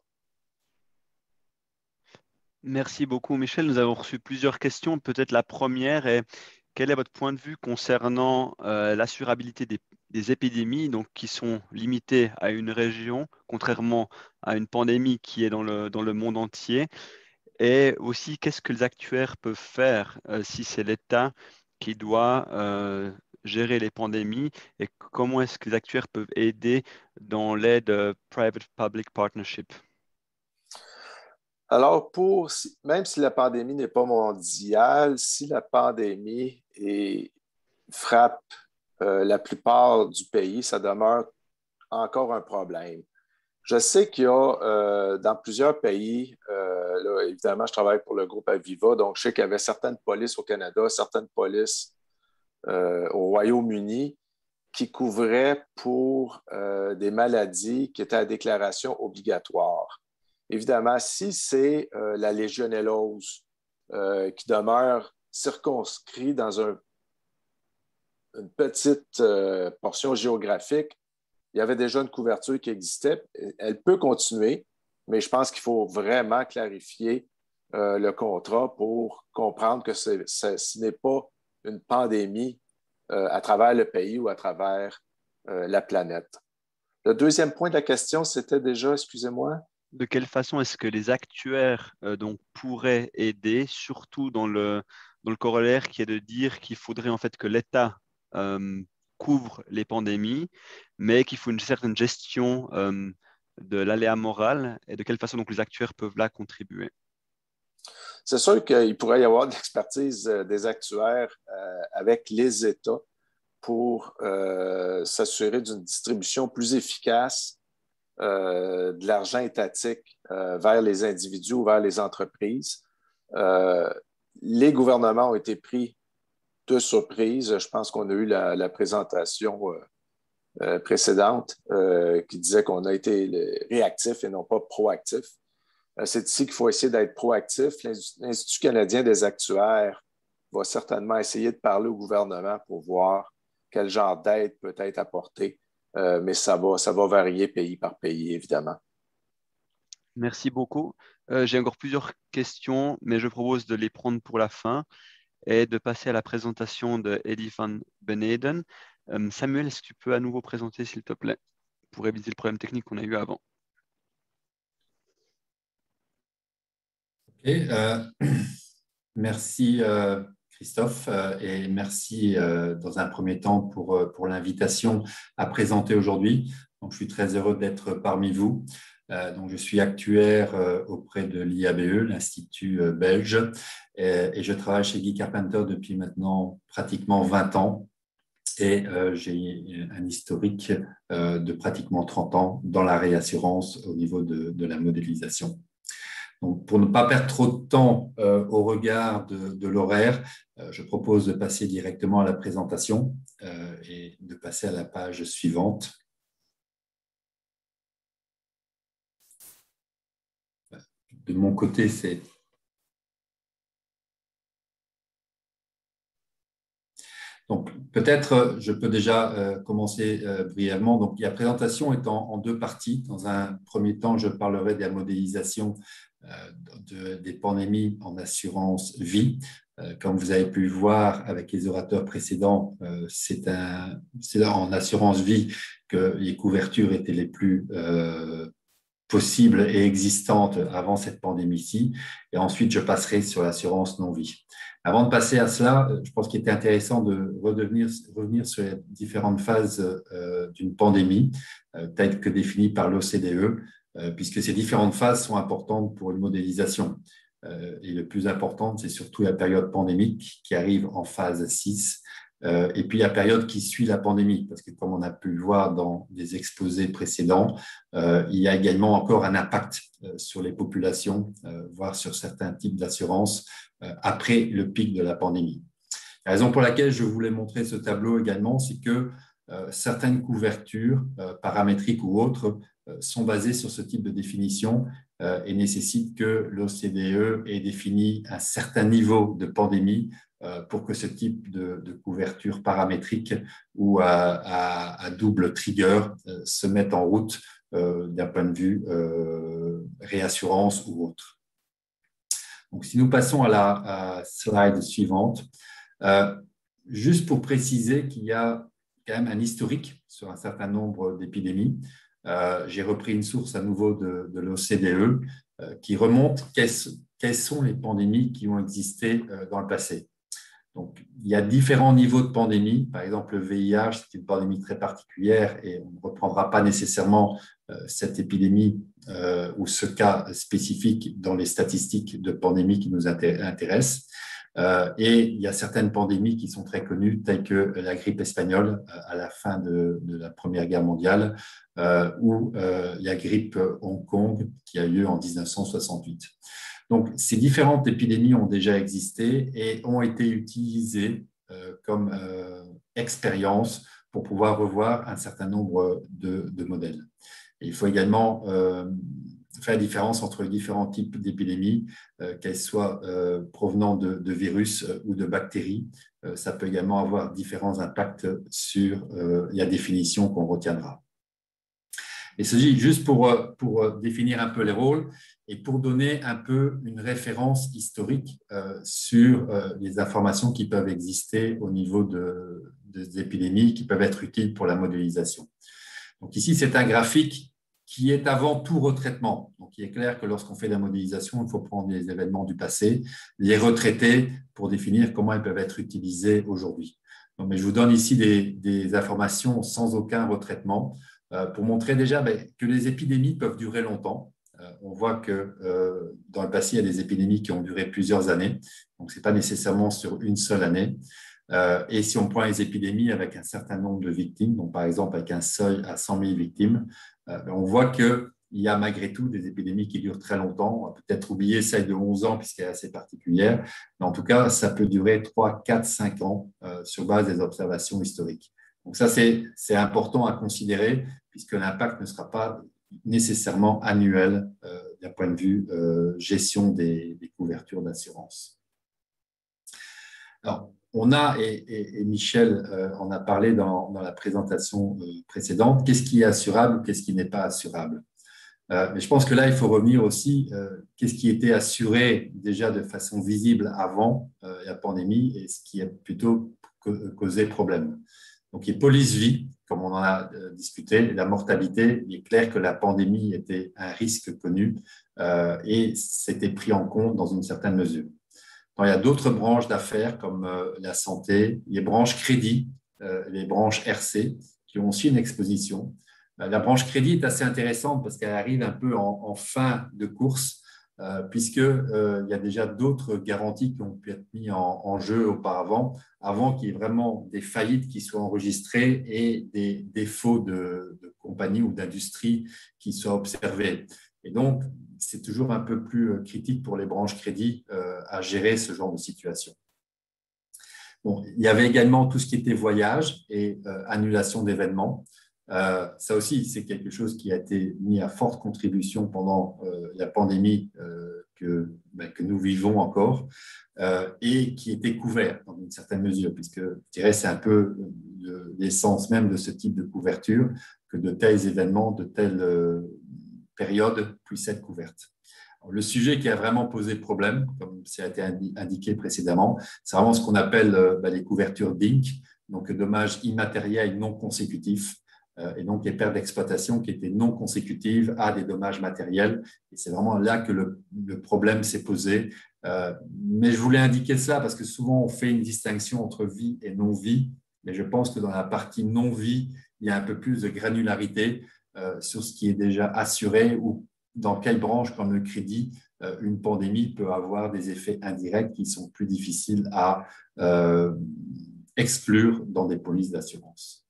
Merci beaucoup, Michel. Nous avons reçu plusieurs questions. Peut-être la première est, quel est votre point de vue concernant euh, l'assurabilité des, des épidémies, donc, qui sont limitées à une région, contrairement à une pandémie qui est dans le, dans le monde entier? Et aussi, qu'est-ce que les actuaires peuvent faire euh, si c'est l'État qui doit euh, gérer les pandémies, et comment est-ce que les actuaires peuvent aider dans l'aide euh, private-public partnership? Alors, pour, même si la pandémie n'est pas mondiale, si la pandémie est, frappe euh, la plupart du pays, ça demeure encore un problème. Je sais qu'il y a euh, dans plusieurs pays, euh, là, évidemment, je travaille pour le groupe Aviva, donc je sais qu'il y avait certaines polices au Canada, certaines polices euh, au Royaume-Uni qui couvraient pour euh, des maladies qui étaient à déclaration obligatoire. Évidemment, si c'est euh, la légionellose euh, qui demeure circonscrit dans un, une petite euh, portion géographique, il y avait déjà une couverture qui existait. Elle peut continuer, mais je pense qu'il faut vraiment clarifier euh, le contrat pour comprendre que c'est, c'est, ce n'est pas une pandémie euh, à travers le pays ou à travers euh, la planète. Le deuxième point de la question, c'était déjà, excusez-moi. De quelle façon est-ce que les actuaires euh, donc, pourraient aider, surtout dans le, dans le corollaire qui est de dire qu'il faudrait en fait que l'État euh, couvre les pandémies, mais qu'il faut une certaine gestion euh, de l'aléa moral, et de quelle façon donc les actuaires peuvent là contribuer? C'est sûr qu'il pourrait y avoir de l'expertise des actuaires euh, avec les États pour euh, s'assurer d'une distribution plus efficace euh, de l'argent étatique euh, vers les individus ou vers les entreprises. Euh, les gouvernements ont été pris de surprise. Je pense qu'on a eu la, la présentation euh, euh, précédente euh, qui disait qu'on a été réactif et non pas proactif. Euh, c'est ici qu'il faut essayer d'être proactif. L'Institut canadien des actuaires va certainement essayer de parler au gouvernement pour voir quel genre d'aide peut être apporté, euh, mais ça va, ça va varier pays par pays, évidemment. Merci beaucoup. Euh, j'ai encore plusieurs questions, mais je propose de les prendre pour la fin et de passer à la présentation de Eddie Van Beneden. Euh, Samuel, est-ce que tu peux à nouveau présenter, s'il te plaît, pour éviter le problème technique qu'on a eu avant? Ok, euh, merci euh, Christophe euh, et merci euh, dans un premier temps pour, euh, pour l'invitation à présenter aujourd'hui. Donc, je suis très heureux d'être parmi vous. Euh, donc, je suis actuaire euh, auprès de l'I A B E, l'Institut euh, belge, et, et je travaille chez Guy Carpenter depuis maintenant pratiquement vingt ans. Et euh, j'ai un historique euh, de pratiquement trente ans dans la réassurance au niveau de, de la modélisation. Donc, pour ne pas perdre trop de temps euh, au regard de, de l'horaire, euh, je propose de passer directement à la présentation euh, et de passer à la page suivante. De mon côté, c'est... Donc, peut-être, je peux déjà euh, commencer euh, brièvement. Donc, la présentation est en, en deux parties. Dans un premier temps, je parlerai de la modélisation euh, de, des pandémies en assurance vie. Euh, comme vous avez pu voir avec les orateurs précédents, euh, c'est un, c'est là en assurance vie que les couvertures étaient les plus euh, possibles et existantes avant cette pandémie-ci. Et ensuite, je passerai sur l'assurance non-vie. Avant de passer à cela, je pense qu'il était intéressant de redevenir, revenir sur les différentes phases euh, d'une pandémie, euh, telles que définies par l'O C D E, euh, puisque ces différentes phases sont importantes pour une modélisation. Euh, et le plus important, c'est surtout la période pandémique qui arrive en phase six, euh, et puis la période qui suit la pandémie, parce que comme on a pu le voir dans des exposés précédents, euh, il y a également encore un impact euh, sur les populations, euh, voire sur certains types d'assurances euh, après le pic de la pandémie. La raison pour laquelle je voulais montrer ce tableau également, c'est que euh, certaines couvertures euh, paramétriques ou autres euh, sont basées sur ce type de définition euh, et nécessitent que l'O C D E ait défini un certain niveau de pandémie euh, pour que ce type de, de couverture paramétrique ou à, à, à double trigger euh, se mette en route euh, d'un point de vue euh, réassurance ou autre. Donc, si nous passons à la à slide suivante, euh, juste pour préciser qu'il y a quand même un historique sur un certain nombre d'épidémies. Euh, j'ai repris une source à nouveau de, de l'O C D E euh, qui remonte quelles, quelles sont les pandémies qui ont existé euh, dans le passé. Donc, il y a différents niveaux de pandémie. Par exemple, le V I H, c'est une pandémie très particulière et on ne reprendra pas nécessairement euh, cette épidémie euh, ou ce cas spécifique dans les statistiques de pandémie qui nous intéressent. Euh, et il y a certaines pandémies qui sont très connues, telles que la grippe espagnole euh, à la fin de, de la Première Guerre mondiale euh, ou euh, la grippe Hong Kong qui a eu lieu en mille neuf cent soixante-huit. Donc, ces différentes épidémies ont déjà existé et ont été utilisées euh, comme euh, expérience pour pouvoir revoir un certain nombre de, de modèles. Et il faut également euh, faire la différence entre les différents types d'épidémies, euh, qu'elles soient euh, provenant de, de virus euh, ou de bactéries. Euh, ça peut également avoir différents impacts sur euh, la définition qu'on retiendra. Il s'agit juste pour, pour définir un peu les rôles et pour donner un peu une référence historique euh, sur euh, les informations qui peuvent exister au niveau de, des épidémies qui peuvent être utiles pour la modélisation. Donc ici, c'est un graphique qui est avant tout retraitement. Donc, il est clair que lorsqu'on fait la modélisation, il faut prendre les événements du passé, les retraiter pour définir comment ils peuvent être utilisés aujourd'hui. Donc, mais je vous donne ici des, des informations sans aucun retraitement euh, pour montrer déjà ben, que les épidémies peuvent durer longtemps. Euh, on voit que euh, dans le passé, il y a des épidémies qui ont duré plusieurs années. Donc, ce n'est pas nécessairement sur une seule année. Euh, et si on prend les épidémies avec un certain nombre de victimes, donc par exemple avec un seuil à cent mille victimes, euh, on voit qu'il y a malgré tout des épidémies qui durent très longtemps. On va peut-être oublier celle de onze ans puisqu'elle est assez particulière, mais en tout cas, ça peut durer trois, quatre, cinq ans euh, sur base des observations historiques. Donc ça, c'est, c'est important à considérer puisque l'impact ne sera pas nécessairement annuel euh, d'un point de vue euh, gestion des, des couvertures d'assurance. Alors, on a, et, et, et Michel euh, en a parlé dans, dans la présentation euh, précédente, qu'est-ce qui est assurable ou qu'est-ce qui n'est pas assurable. Euh, mais je pense que là, il faut revenir aussi, euh, qu'est-ce qui était assuré déjà de façon visible avant euh, la pandémie et ce qui a plutôt causé problème. Donc, les polices-vie, comme on en a euh, discuté, la mortalité, il est clair que la pandémie était un risque connu euh, et c'était pris en compte dans une certaine mesure. Il y a d'autres branches d'affaires comme euh, la santé, les branches crédit, euh, les branches R C qui ont aussi une exposition. Euh, la branche crédit est assez intéressante parce qu'elle arrive un peu en, en fin de course euh, puisqu'il euh, y a déjà d'autres garanties qui ont pu être mises en, en jeu auparavant, avant qu'il y ait vraiment des faillites qui soient enregistrées et des défauts de, de compagnie ou d'industrie qui soient observés. Et donc, c'est toujours un peu plus critique pour les branches crédit euh, à gérer ce genre de situation. Bon, il y avait également tout ce qui était voyage et euh, annulation d'événements. Euh, ça aussi, c'est quelque chose qui a été mis à forte contribution pendant euh, la pandémie euh, que, ben, que nous vivons encore euh, et qui était couvert dans une certaine mesure, puisque je dirais c'est un peu l'essence même de ce type de couverture que de tels événements, de telles euh, périodes puissent être couvertes. Le sujet qui a vraiment posé problème, comme ça a été indiqué précédemment, c'est vraiment ce qu'on appelle euh, bah, les couvertures D I N C, donc dommages immatériels non consécutifs, euh, et donc les pertes d'exploitation qui étaient non consécutives à des dommages matériels. Et c'est vraiment là que le, le problème s'est posé. Euh, mais je voulais indiquer ça parce que souvent on fait une distinction entre vie et non-vie, mais je pense que dans la partie non-vie, il y a un peu plus de granularité euh, sur ce qui est déjà assuré ou dans quelle branche, comme le crédit, euh, une pandémie peut avoir des effets indirects qui sont plus difficiles à euh, exclure dans des polices d'assurance.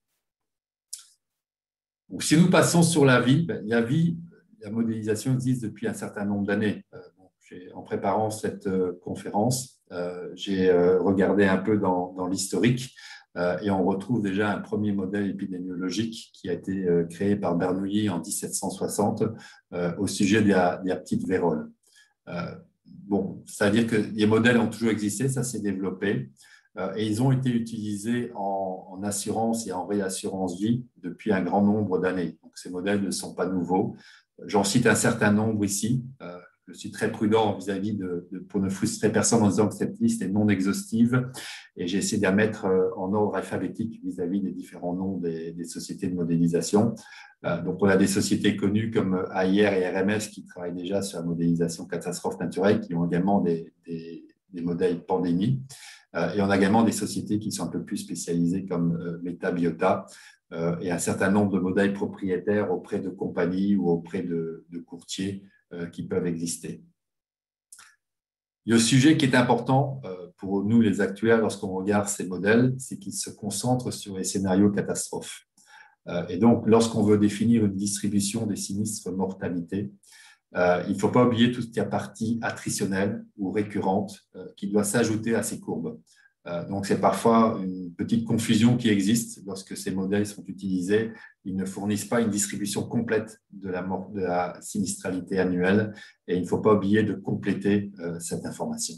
Donc, si nous passons sur la vie, ben, la vie, la modélisation existe depuis un certain nombre d'années. Euh, en préparant cette euh, conférence, euh, j'ai euh, regardé un peu dans, dans l'historique euh, et on retrouve déjà un premier modèle épidémiologique qui a été euh, créé par Bernoulli en dix-sept cent soixante euh, au sujet de la, de la petite vérole. Euh, bon, c'est-à-dire que les modèles ont toujours existé, ça s'est développé euh, et ils ont été utilisés en, en assurance et en réassurance vie depuis un grand nombre d'années. Donc, ces modèles ne sont pas nouveaux. J'en cite un certain nombre ici. Euh, Je suis très prudent vis-à-vis de, de, pour ne frustrer personne en disant que cette liste est non exhaustive et j'ai essayé de la mettre en ordre alphabétique vis-à-vis des différents noms des, des sociétés de modélisation. Euh, donc, on a des sociétés connues comme A I R et R M S qui travaillent déjà sur la modélisation catastrophe naturelle, qui ont également des, des, des modèles pandémie. Euh, et on a également des sociétés qui sont un peu plus spécialisées comme euh, Meta Biota euh, et un certain nombre de modèles propriétaires auprès de compagnies ou auprès de, de courtiers qui peuvent exister. Le sujet qui est important pour nous, les actuaires, lorsqu'on regarde ces modèles, c'est qu'ils se concentrent sur les scénarios catastrophes. Et donc, lorsqu'on veut définir une distribution des sinistres mortalité, il ne faut pas oublier toute la partie attrititionnelle ou récurrente qui doit s'ajouter à ces courbes. Donc, c'est parfois une petite confusion qui existe lorsque ces modèles sont utilisés. Ils ne fournissent pas une distribution complète de la, de la sinistralité annuelle et il ne faut pas oublier de compléter euh, cette information.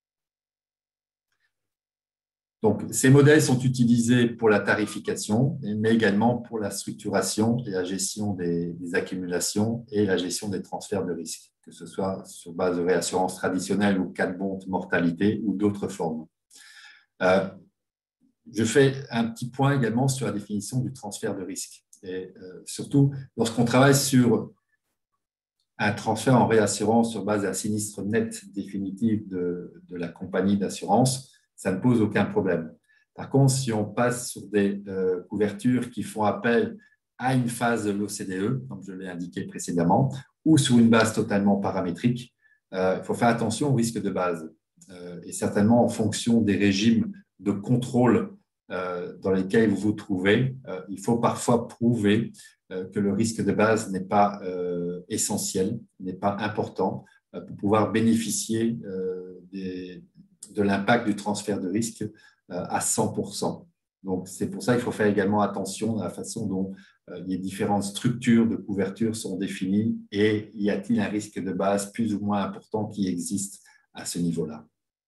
Donc, ces modèles sont utilisés pour la tarification, mais également pour la structuration et la gestion des, des accumulations et la gestion des transferts de risques, que ce soit sur base de réassurance traditionnelle ou cas de bonte mortalité ou d'autres formes. Euh, je fais un petit point également sur la définition du transfert de risque. Et euh, surtout, lorsqu'on travaille sur un transfert en réassurance sur base d'un sinistre net définitif de, de la compagnie d'assurance, ça ne pose aucun problème. Par contre, si on passe sur des euh, couvertures qui font appel à une phase de l'O C D E, comme je l'ai indiqué précédemment, ou sur une base totalement paramétrique, euh, il faut faire attention au risque de base. Euh, et certainement en fonction des régimes de contrôle euh, dans lesquels vous vous trouvez, euh, il faut parfois prouver euh, que le risque de base n'est pas euh, essentiel, n'est pas important euh, pour pouvoir bénéficier euh, des, de l'impact du transfert de risque euh, à cent pour cent. Donc, c'est pour ça qu'il faut faire également attention à la façon dont euh, les différentes structures de couverture sont définies et y a-t-il un risque de base plus ou moins important qui existe à ce niveau-là.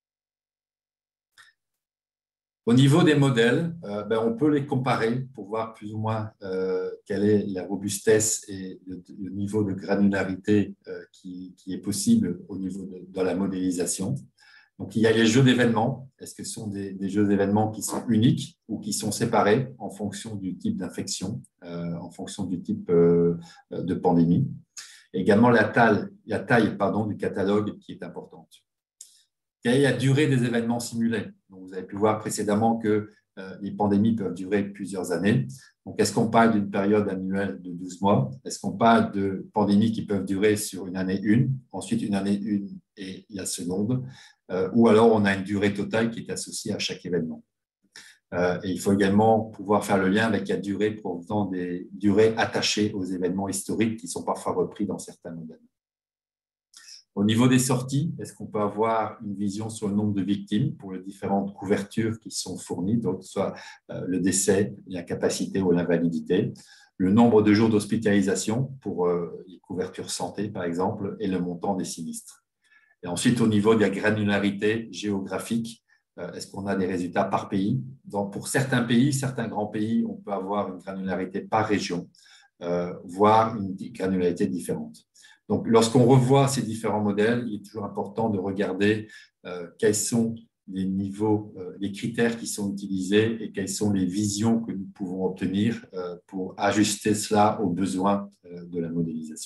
Au niveau des modèles, euh, ben, on peut les comparer pour voir plus ou moins euh, quelle est la robustesse et le, le niveau de granularité euh, qui, qui est possible au niveau de, de la modélisation. Donc, il y a les jeux d'événements. Est-ce que ce sont des, des jeux d'événements qui sont uniques ou qui sont séparés en fonction du type d'infection, euh, en fonction du type euh, de pandémie. Et également, la taille, la taille pardon, du catalogue qui est importante. Quelle est la durée des événements simulés? Donc, vous avez pu voir précédemment que euh, les pandémies peuvent durer plusieurs années. Donc, est-ce qu'on parle d'une période annuelle de douze mois? Est-ce qu'on parle de pandémies qui peuvent durer sur une année une, ensuite une année une et la seconde, euh, ou alors on a une durée totale qui est associée à chaque événement? Euh, et il faut également pouvoir faire le lien avec la durée provenant des durées attachées aux événements historiques qui sont parfois repris dans certains modèles. Au niveau des sorties, est-ce qu'on peut avoir une vision sur le nombre de victimes pour les différentes couvertures qui sont fournies, donc soit le décès, la capacité ou l'invalidité, le nombre de jours d'hospitalisation pour les couvertures santé, par exemple, et le montant des sinistres. Et ensuite, au niveau de la granularité géographique, est-ce qu'on a des résultats par pays? Donc, pour certains pays, certains grands pays, on peut avoir une granularité par région, euh, voire une granularité différente. Donc, lorsqu'on revoit ces différents modèles, il est toujours important de regarder euh, quels sont les niveaux, euh, les critères qui sont utilisés et quelles sont les visions que nous pouvons obtenir euh, pour ajuster cela aux besoins euh, de la modélisation.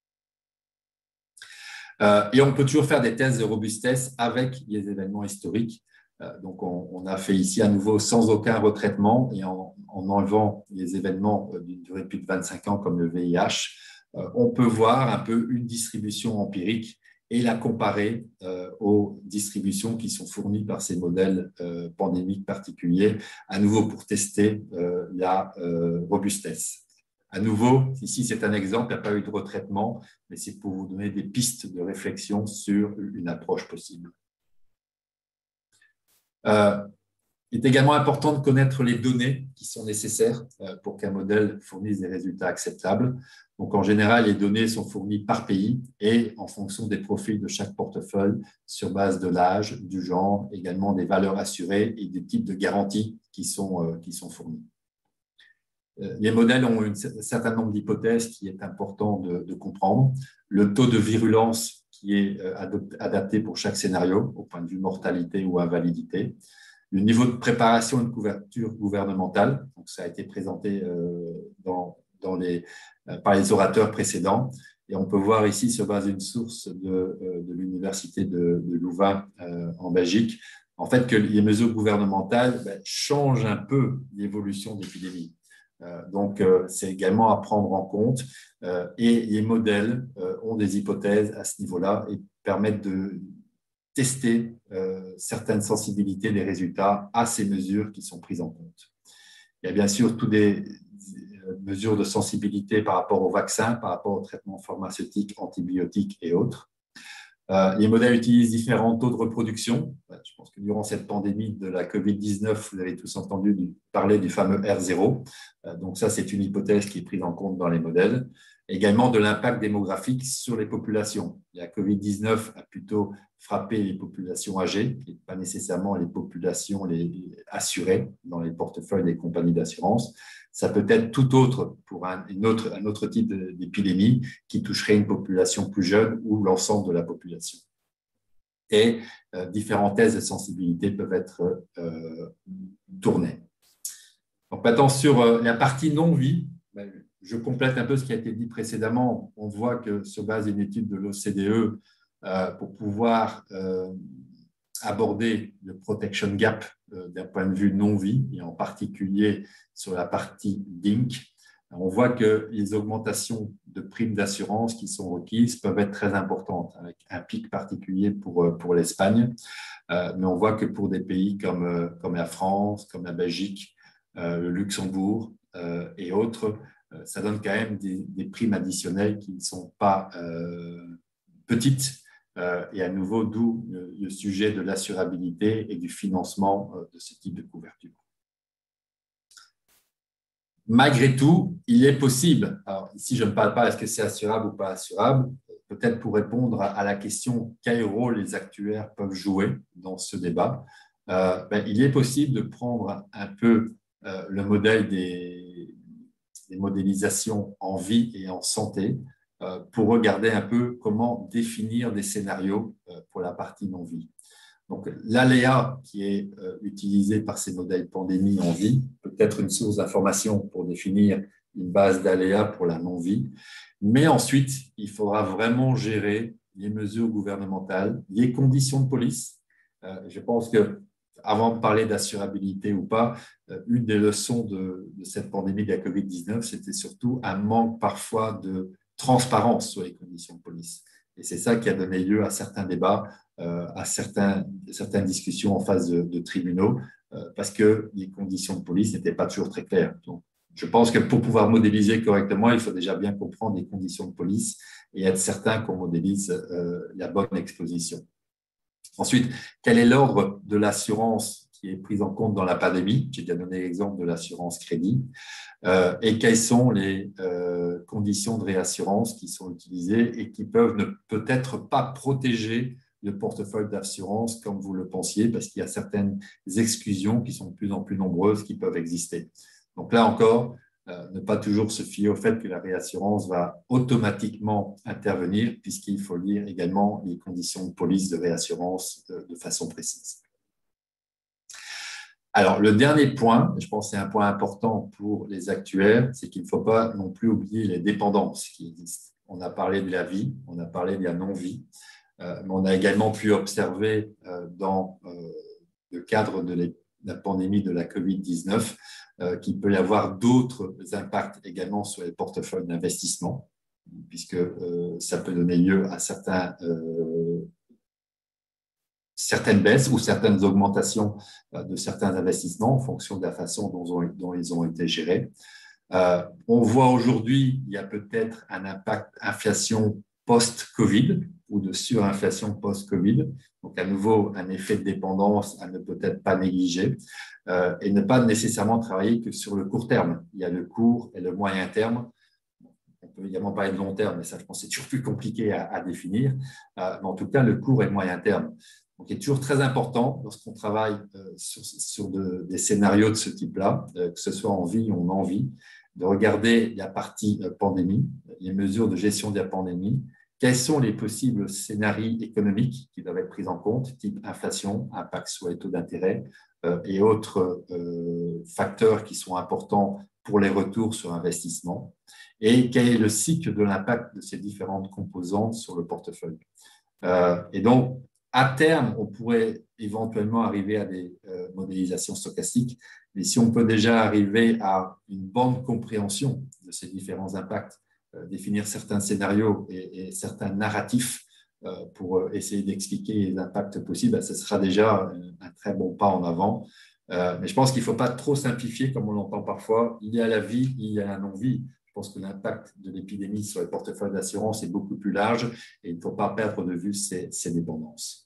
Euh, et on peut toujours faire des tests de robustesse avec les événements historiques. Euh, donc, on, on a fait ici à nouveau sans aucun retraitement et en, en enlevant les événements d'une durée de plus de vingt-cinq ans comme le V I H, euh, on peut voir un peu une distribution empirique et la comparer euh, aux distributions qui sont fournies par ces modèles euh, pandémiques particuliers, à nouveau pour tester euh, la euh, robustesse. À nouveau, ici c'est un exemple, il n'y a pas eu de retraitement, mais c'est pour vous donner des pistes de réflexion sur une approche possible. Euh, il est également important de connaître les données qui sont nécessaires euh, pour qu'un modèle fournisse des résultats acceptables. Donc, en général, les données sont fournies par pays et en fonction des profils de chaque portefeuille sur base de l'âge, du genre, également des valeurs assurées et des types de garanties qui sont, euh, qui sont fournies. Euh, les modèles ont une, un certain nombre d'hypothèses qui est important de, de comprendre. Le taux de virulence qui est euh, adapté pour chaque scénario, au point de vue mortalité ou invalidité. Le niveau de préparation et de couverture gouvernementale, donc ça a été présenté euh, dans, dans les, euh, par les orateurs précédents. Et on peut voir ici, sur base d'une source de, euh, de l'université de, de Louvain euh, en Belgique, en fait, que les mesures gouvernementales ben, changent un peu l'évolution de l'épidémie. Euh, donc, euh, c'est également à prendre en compte. Euh, et les modèles euh, ont des hypothèses à ce niveau-là et permettent de tester euh, certaines sensibilités des résultats à ces mesures qui sont prises en compte. Il y a bien sûr toutes des, des mesures de sensibilité par rapport aux vaccins, par rapport aux traitements pharmaceutiques, antibiotiques et autres. Euh, les modèles utilisent différents taux de reproduction. Je pense que durant cette pandémie de la covid dix-neuf, vous avez tous entendu du, parler du fameux R zéro. Euh, donc ça, c'est une hypothèse qui est prise en compte dans les modèles. Également de l'impact démographique sur les populations. La covid dix-neuf a plutôt frappé les populations âgées et pas nécessairement les populations les assurées dans les portefeuilles des compagnies d'assurance. Ça peut être tout autre pour un, une autre, un autre type d'épidémie qui toucherait une population plus jeune ou l'ensemble de la population. Et euh, différentes thèses de sensibilité peuvent être euh, tournées. Donc maintenant, sur euh, la partie non-vie, ben, je complète un peu ce qui a été dit précédemment. On voit que sur base d'une étude de l'O C D E, euh, pour pouvoir euh, aborder le protection gap euh, d'un point de vue non-vie, et en particulier sur la partie D I N C, on voit que les augmentations de primes d'assurance qui sont requises peuvent être très importantes, avec un pic particulier pour, pour l'Espagne. Euh, mais on voit que pour des pays comme, comme la France, comme la Belgique, euh, le Luxembourg euh, et autres, euh, ça donne quand même des, des primes additionnelles qui ne sont pas euh, petites. Euh, et à nouveau, d'où le, le sujet de l'assurabilité et du financement euh, de ce type de couverture. Malgré tout, il est possible, alors ici je ne parle pas est-ce que c'est assurable ou pas assurable, peut-être pour répondre à la question quel rôle les actuaires peuvent jouer dans ce débat, euh, ben, il est possible de prendre un peu euh, le modèle des, des modélisations en vie et en santé euh, pour regarder un peu comment définir des scénarios euh, pour la partie non-vie. Donc, l'aléa qui est euh, utilisé par ces modèles pandémie en vie peut être une source d'information pour définir une base d'aléa pour la non-vie. Mais ensuite, il faudra vraiment gérer les mesures gouvernementales, les conditions de police. Euh, je pense que, avant de parler d'assurabilité ou pas, euh, une des leçons de, de cette pandémie de la covid dix-neuf, c'était surtout un manque parfois de transparence sur les conditions de police. Et c'est ça qui a donné lieu à certains débats, euh, à certains, certaines discussions en phase de, de tribunaux, euh, parce que les conditions de police n'étaient pas toujours très claires. Donc, je pense que pour pouvoir modéliser correctement, il faut déjà bien comprendre les conditions de police et être certain qu'on modélise euh, la bonne exposition. Ensuite, quel est l'ordre de l'assurance qui est prise en compte dans la pandémie? J'ai déjà donné l'exemple de l'assurance crédit. Euh, et quelles sont les euh, conditions de réassurance qui sont utilisées et qui peuvent ne peut-être pas protéger le portefeuille d'assurance comme vous le pensiez, parce qu'il y a certaines exclusions qui sont de plus en plus nombreuses qui peuvent exister. Donc là encore, euh, ne pas toujours se fier au fait que la réassurance va automatiquement intervenir, puisqu'il faut lire également les conditions de police de réassurance de, de façon précise. Alors, le dernier point, je pense que c'est un point important pour les actuaires, c'est qu'il ne faut pas non plus oublier les dépendances qui existent. On a parlé de la vie, on a parlé de la non-vie, euh, mais on a également pu observer euh, dans euh, le cadre de la pandémie de la covid dix-neuf euh, qu'il peut y avoir d'autres impacts également sur les portefeuilles d'investissement, puisque euh, ça peut donner lieu à certains euh, certaines baisses ou certaines augmentations de certains investissements en fonction de la façon dont, dont ils ont été gérés. Euh, on voit aujourd'hui, il y a peut-être un impact inflation post-Covid ou de surinflation post-Covid. Donc, à nouveau, un effet de dépendance à ne peut-être pas négliger euh, et ne pas nécessairement travailler que sur le court terme. Il y a le court et le moyen terme. On peut également parler de long terme, mais ça, je pense, c'est toujours plus compliqué à, à définir. Euh, mais en tout cas, le court et le moyen terme. Donc, il est toujours très important lorsqu'on travaille euh, sur, sur de, des scénarios de ce type-là, euh, que ce soit en vie ou en envie, de regarder la partie euh, pandémie, les mesures de gestion de la pandémie, quels sont les possibles scénarios économiques qui doivent être pris en compte, type inflation, impact sur les taux d'intérêt euh, et autres euh, facteurs qui sont importants pour les retours sur investissement, et quel est le cycle de l'impact de ces différentes composantes sur le portefeuille. Euh, et donc, à terme, on pourrait éventuellement arriver à des euh, modélisations stochastiques, mais si on peut déjà arriver à une bonne compréhension de ces différents impacts, euh, définir certains scénarios et, et certains narratifs euh, pour euh, essayer d'expliquer les impacts possibles, ce sera déjà un, un très bon pas en avant. Euh, mais je pense qu'il ne faut pas trop simplifier comme on l'entend parfois. Il y a la vie, il y a la non-vie. Je pense que l'impact de l'épidémie sur les portefeuilles d'assurance est beaucoup plus large et il ne faut pas perdre de vue ces, ces dépendances.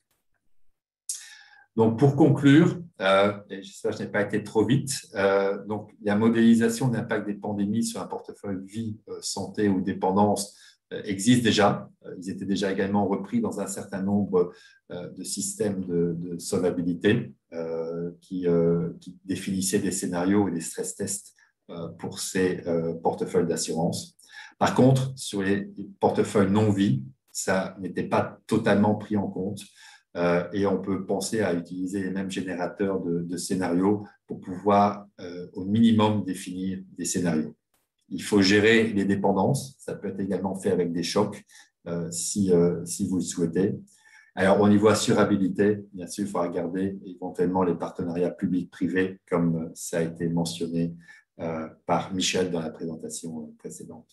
Donc, pour conclure, euh, et j'espère que je n'ai pas été trop vite, euh, donc la modélisation de l'impact des pandémies sur un portefeuille vie, euh, santé ou dépendance euh, existe déjà. Euh, ils étaient déjà également repris dans un certain nombre euh, de systèmes de, de solvabilité euh, qui, euh, qui définissaient des scénarios et des stress tests euh, pour ces euh, portefeuilles d'assurance. Par contre, sur les portefeuilles non-vie, ça n'était pas totalement pris en compte. Euh, et on peut penser à utiliser les mêmes générateurs de, de scénarios pour pouvoir euh, au minimum définir des scénarios. Il faut gérer les dépendances, ça peut être également fait avec des chocs euh, si, euh, si vous le souhaitez. Alors au niveau assurabilité, bien sûr, il faut regarder éventuellement les partenariats publics-privés comme ça a été mentionné euh, par Michel dans la présentation précédente.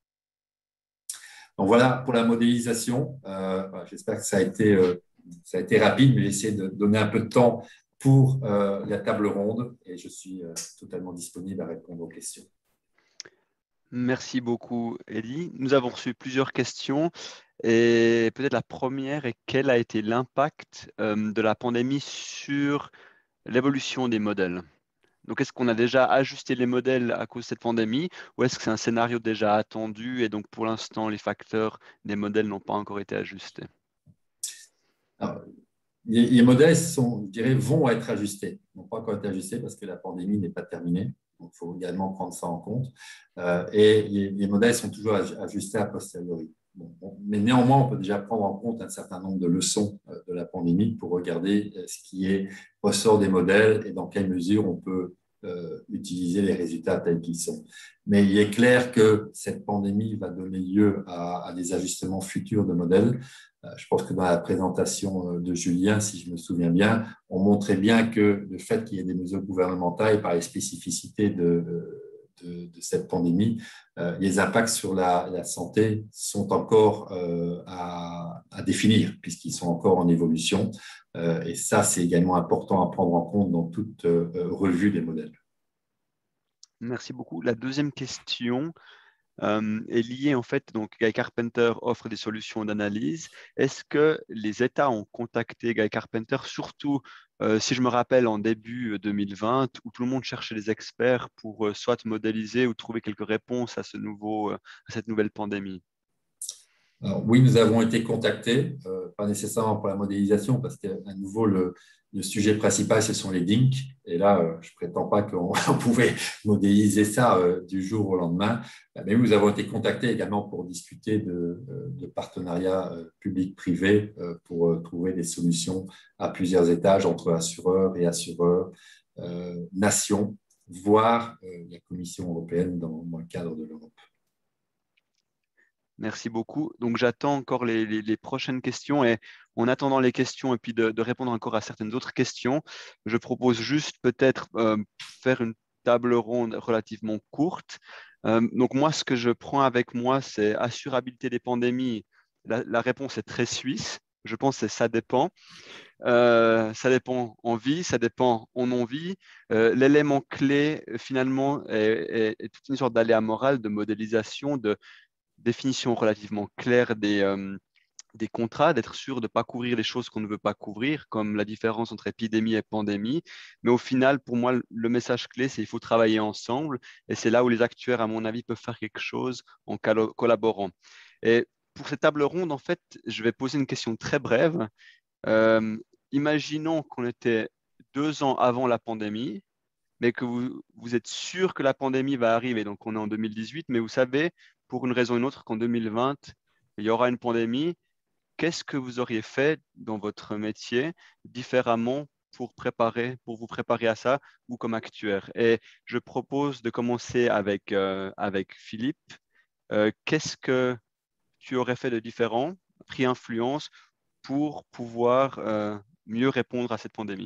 Donc voilà pour la modélisation. Euh, j'espère que ça a été euh, Ça a été rapide, mais j'ai essayé de donner un peu de temps pour euh, la table ronde et je suis euh, totalement disponible à répondre aux questions. Merci beaucoup, Elie. Nous avons reçu plusieurs questions et peut-être la première est quel a été l'impact euh, de la pandémie sur l'évolution des modèles? Donc, est-ce qu'on a déjà ajusté les modèles à cause de cette pandémie ou est-ce que c'est un scénario déjà attendu et donc pour l'instant, les facteurs des modèles n'ont pas encore été ajustés? Alors, les, les modèles sont, je dirais, vont être ajustés. Ils n'ont pas encore été ajustés parce que la pandémie n'est pas terminée. Donc, il faut également prendre ça en compte. Euh, et les, les modèles sont toujours ajustés a posteriori. Bon, bon, mais néanmoins, on peut déjà prendre en compte un certain nombre de leçons euh, de la pandémie pour regarder euh, ce qui est ressort des modèles et dans quelle mesure on peut euh, utiliser les résultats tels qu'ils sont. Mais il est clair que cette pandémie va donner lieu à, à des ajustements futurs de modèles. Euh, je pense que dans la présentation de Julien, si je me souviens bien, on montrait bien que le fait qu'il y ait des mesures gouvernementales par les spécificités de, de, de cette pandémie, euh, les impacts sur la, la santé sont encore euh, à, à définir puisqu'ils sont encore en évolution. Euh, et ça, c'est également important à prendre en compte dans toute euh, revue des modèles. Merci beaucoup. La deuxième question euh, est liée en fait, donc Guy Carpenter offre des solutions d'analyse. Est-ce que les États ont contacté Guy Carpenter, surtout euh, si je me rappelle en début deux mille vingt, où tout le monde cherchait des experts pour euh, soit modéliser ou trouver quelques réponses à, ce nouveau, euh, à cette nouvelle pandémie? Alors, oui, nous avons été contactés, euh, pas nécessairement pour la modélisation, parce qu'à nouveau, le, le sujet principal, ce sont les D I N C. Et là, euh, je ne prétends pas qu'on pouvait modéliser ça euh, du jour au lendemain. Mais nous avons été contactés également pour discuter de, de partenariats euh, publics-privés euh, pour euh, trouver des solutions à plusieurs étages entre assureurs et assureurs, euh, nations, voire euh, la Commission européenne dans, dans le cadre de l'Europe. Merci beaucoup. Donc, j'attends encore les, les, les prochaines questions et en attendant les questions et puis de, de répondre encore à certaines autres questions, je propose juste peut-être euh, faire une table ronde relativement courte. Euh, donc, moi, ce que je prends avec moi, c'est assurabilité des pandémies. La, la réponse est très suisse. Je pense que ça dépend. Euh, ça dépend en vie, ça dépend en non-vie. Euh, l'élément clé, finalement, est, est, est toute une sorte d'aléa moral, de modélisation, de définition relativement claire des, euh, des contrats, d'être sûr de ne pas couvrir les choses qu'on ne veut pas couvrir, comme la différence entre épidémie et pandémie. Mais au final, pour moi, le message clé, c'est qu'il faut travailler ensemble. Et c'est là où les actuaires, à mon avis, peuvent faire quelque chose en collaborant. Et pour cette table ronde, en fait, je vais poser une question très brève. Euh, imaginons qu'on était deux ans avant la pandémie, mais que vous, vous êtes sûr que la pandémie va arriver. Donc, on est en deux mille dix-huit, mais vous savez, pour une raison ou une autre, qu'en deux mille vingt, il y aura une pandémie. Qu'est-ce que vous auriez fait dans votre métier différemment pour préparer, pour vous préparer à ça ou comme actuaire? Et je propose de commencer avec, euh, avec Philippe. Euh, qu'est-ce que tu aurais fait de différent, pris influence pour pouvoir euh, mieux répondre à cette pandémie?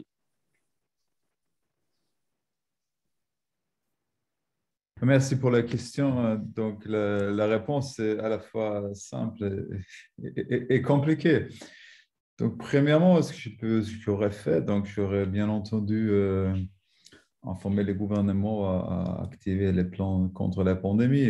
Merci pour la question. Donc, la, la réponse est à la fois simple et, et- et compliquée. Donc, premièrement, ce que je peux, ce que j'aurais fait, donc j'aurais bien entendu euh, informer les gouvernements à, à activer les plans contre la pandémie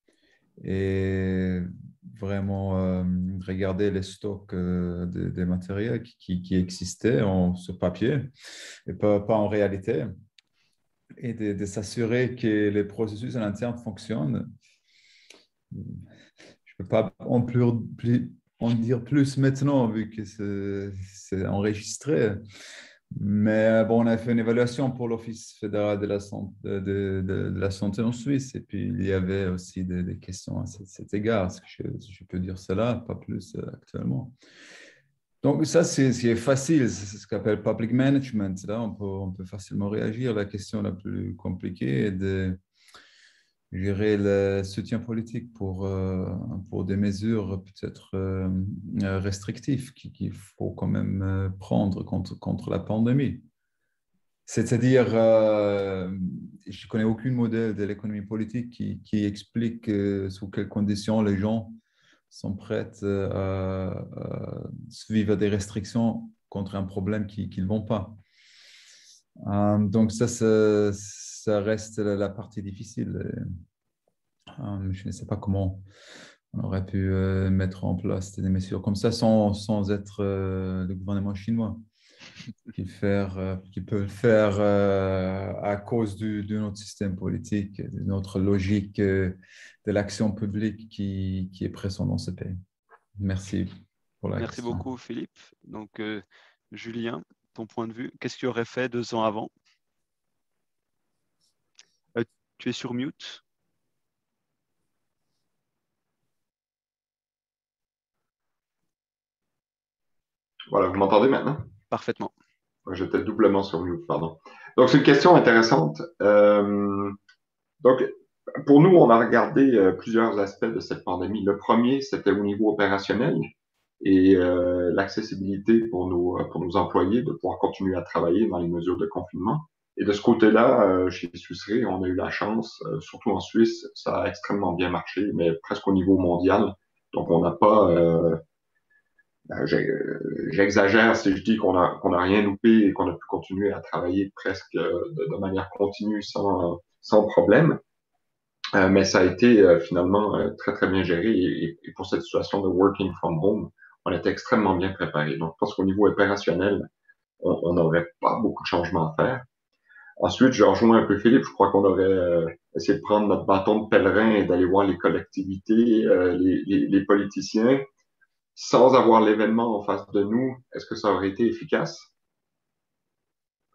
et vraiment euh, regarder les stocks euh, de- des matériels qui, qui- qui existaient en, sur papier et pas, pas en réalité, et de, de s'assurer que les processus à l'interne fonctionnent. Je ne peux pas en, plus, plus- en dire plus maintenant vu que c'est c'est enregistré. Mais bon, on a fait une évaluation pour l'Office fédéral de la, santé, de, de- de la santé en Suisse et puis il y avait aussi des, des questions à cet, cet égard. Est-ce que je, je peux dire cela? Pas plus euh, actuellement. Donc ça, c'est c'est facile, c'est ce qu'on appelle public management. Là, on peut, on peut facilement réagir. La question la plus compliquée est de gérer le soutien politique pour, euh, pour des mesures peut-être euh, restrictives qu'il qu'il faut quand même euh, prendre contre, contre la pandémie. C'est-à-dire, euh, je ne connais aucun modèle de l'économie politique qui, qui explique euh, sous quelles conditions les gens sont prêts euh, à, à suivre des restrictions contre un problème qu'ils qui ne vont pas. Euh, donc ça, ça, ça reste la, la partie difficile. Euh, je ne sais pas comment on aurait pu euh, mettre en place des mesures comme ça sans, sans être euh, le gouvernement chinois qui, faire, euh, qui peut le faire euh, à cause du, de notre système politique, de notre logique euh, de l'action publique qui, qui est présente dans ce pays. Merci pour la Merci question. beaucoup, Philippe. Donc, euh, Julien, ton point de vue, qu'est-ce que tu aurais fait deux ans avant? Euh, tu es sur mute. Voilà, vous m'entendez maintenant? Parfaitement. J'étais doublement sur mute, pardon. Donc, c'est une question intéressante. Euh, donc, pour nous, on a regardé euh, plusieurs aspects de cette pandémie. Le premier, c'était au niveau opérationnel et euh, l'accessibilité pour nos, pour nos employés de pouvoir continuer à travailler dans les mesures de confinement. Et de ce côté-là, euh, chez Suisse Re, on a eu la chance, euh, surtout en Suisse, ça a extrêmement bien marché, mais presque au niveau mondial. Donc, on n'a pas... Euh, J'exagère si je dis qu'on a, qu'on a rien loupé et qu'on a pu continuer à travailler presque de, de manière continue sans, sans problème. Euh, mais ça a été euh, finalement euh, très, très bien géré et, et, pour cette situation de working from home, on était extrêmement bien préparé. Donc, je pense qu'au niveau opérationnel, on n'aurait pas beaucoup de changements à faire. Ensuite, je rejoins un peu Philippe, je crois qu'on aurait euh, essayé de prendre notre bâton de pèlerin et d'aller voir les collectivités, euh, les, les, les politiciens, sans avoir l'événement en face de nous. Est-ce que ça aurait été efficace?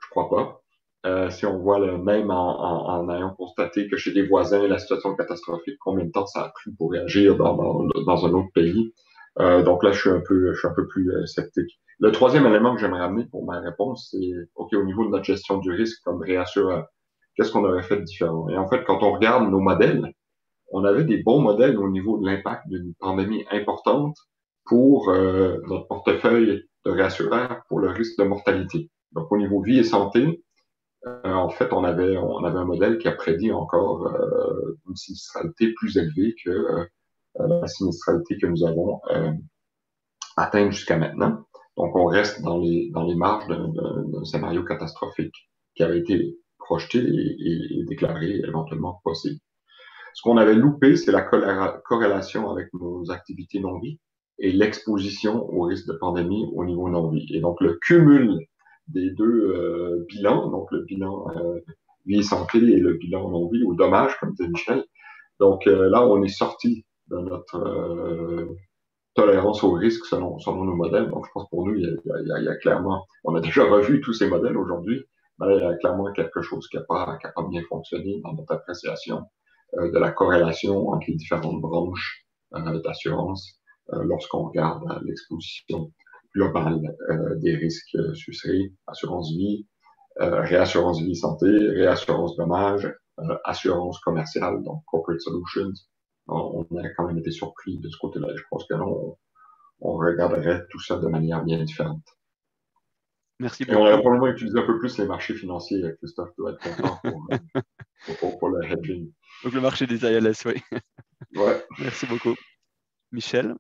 Je crois pas. Euh, si on voit le même en, en, en ayant constaté que chez des voisins, la situation catastrophique, combien de temps ça a pris pour réagir dans, dans, dans un autre pays. Euh, donc là, je suis un peu, je suis un peu plus euh, sceptique. Le troisième élément que j'aimerais amener pour ma réponse, c'est OK, au niveau de notre gestion du risque comme réassureur, qu'est-ce qu'on aurait fait de différent? Et en fait, quand on regarde nos modèles, on avait des bons modèles au niveau de l'impact d'une pandémie importante pour euh, notre portefeuille de réassureurs pour le risque de mortalité. Donc, au niveau vie et santé, euh, en fait, on avait, on avait un modèle qui a prédit encore euh, une sinistralité plus élevée que euh, la sinistralité que nous avons euh, atteinte jusqu'à maintenant. Donc, on reste dans les, dans les marges d'un scénario catastrophique qui avait été projeté et, et, et déclaré éventuellement possible. Ce qu'on avait loupé, c'est la corrélation avec nos activités non-vie et l'exposition au risque de pandémie au niveau non-vie. Et donc, le cumul des deux euh, bilans, donc le bilan euh, vie et santé et le bilan non-vie, ou dommage, comme disait Michel. Donc euh, là, on est sorti de notre euh, tolérance au risque selon, selon nos modèles. Donc, je pense pour nous, il y, a, il, y a, il y a clairement, on a déjà revu tous ces modèles aujourd'hui, mais il y a clairement quelque chose qui n'a pas, qui a pas bien fonctionné dans notre appréciation euh, de la corrélation entre les différentes branches euh, d'assurance euh, lorsqu'on regarde euh, l'exposition globale euh, des risques euh, suscrits, assurance vie, euh, réassurance vie santé, réassurance dommage, euh, assurance commerciale, donc corporate solutions. On, on a quand même été surpris de ce côté-là. Je pense que là, on, on regarderait tout ça de manière bien différente. Merci Et on beaucoup. aurait probablement utilisé un peu plus les marchés financiers. Christophe doit être content pour, pour, pour, pour le hedging. Donc le marché des I L S, oui. Ouais. Merci beaucoup. Michel?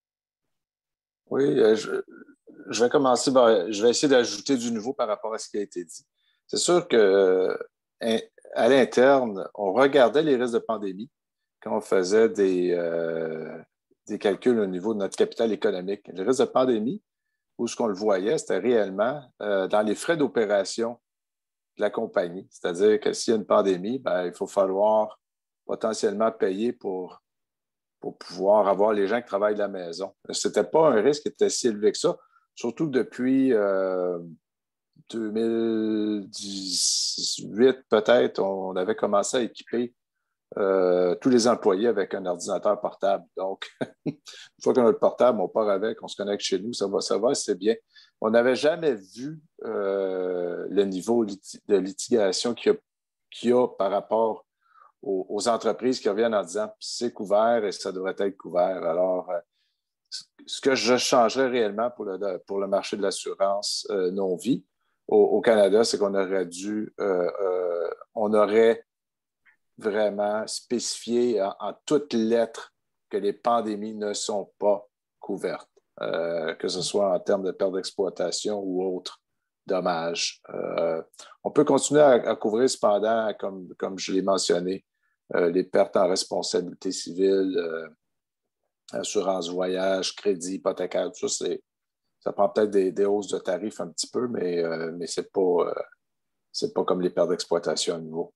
Oui, je, je vais commencer, par, je vais essayer d'ajouter du nouveau par rapport à ce qui a été dit. C'est sûr que à l'interne, on regardait les risques de pandémie quand on faisait des, euh, des calculs au niveau de notre capital économique. Les risques de pandémie, où ce qu'on le voyait, c'était réellement euh, dans les frais d'opération de la compagnie. C'est-à-dire que s'il y a une pandémie, ben, il faut falloir potentiellement payer pour, pour pouvoir avoir les gens qui travaillent de la maison. Ce n'était pas un risque qui était si élevé que ça, surtout que depuis euh, deux mille dix-huit, peut-être, on avait commencé à équiper euh, tous les employés avec un ordinateur portable. Donc, une fois qu'on a le portable, on part avec, on se connecte chez nous, ça va, ça va, c'est bien. On n'avait jamais vu euh, le niveau de litigation qu'il y a, qu'il y a par rapport aux, aux entreprises qui reviennent en disant c'est couvert et ça devrait être couvert. Alors, euh, ce que je changerais réellement pour le, pour le marché de l'assurance euh, non-vie au, au Canada, c'est qu'on aurait dû, euh, euh, on aurait vraiment spécifié en, en toutes lettres que les pandémies ne sont pas couvertes, euh, que ce soit en termes de perte d'exploitation ou autres dommages. Euh, on peut continuer à, à couvrir cependant, comme, comme je l'ai mentionné, euh, les pertes en responsabilité civile, euh, assurance voyage, crédit hypothécaire, tout ça, c'est, ça prend peut-être des, des hausses de tarifs un petit peu, mais, euh, mais ce n'est pas, euh, c'est pas comme les pertes d'exploitation à nouveau.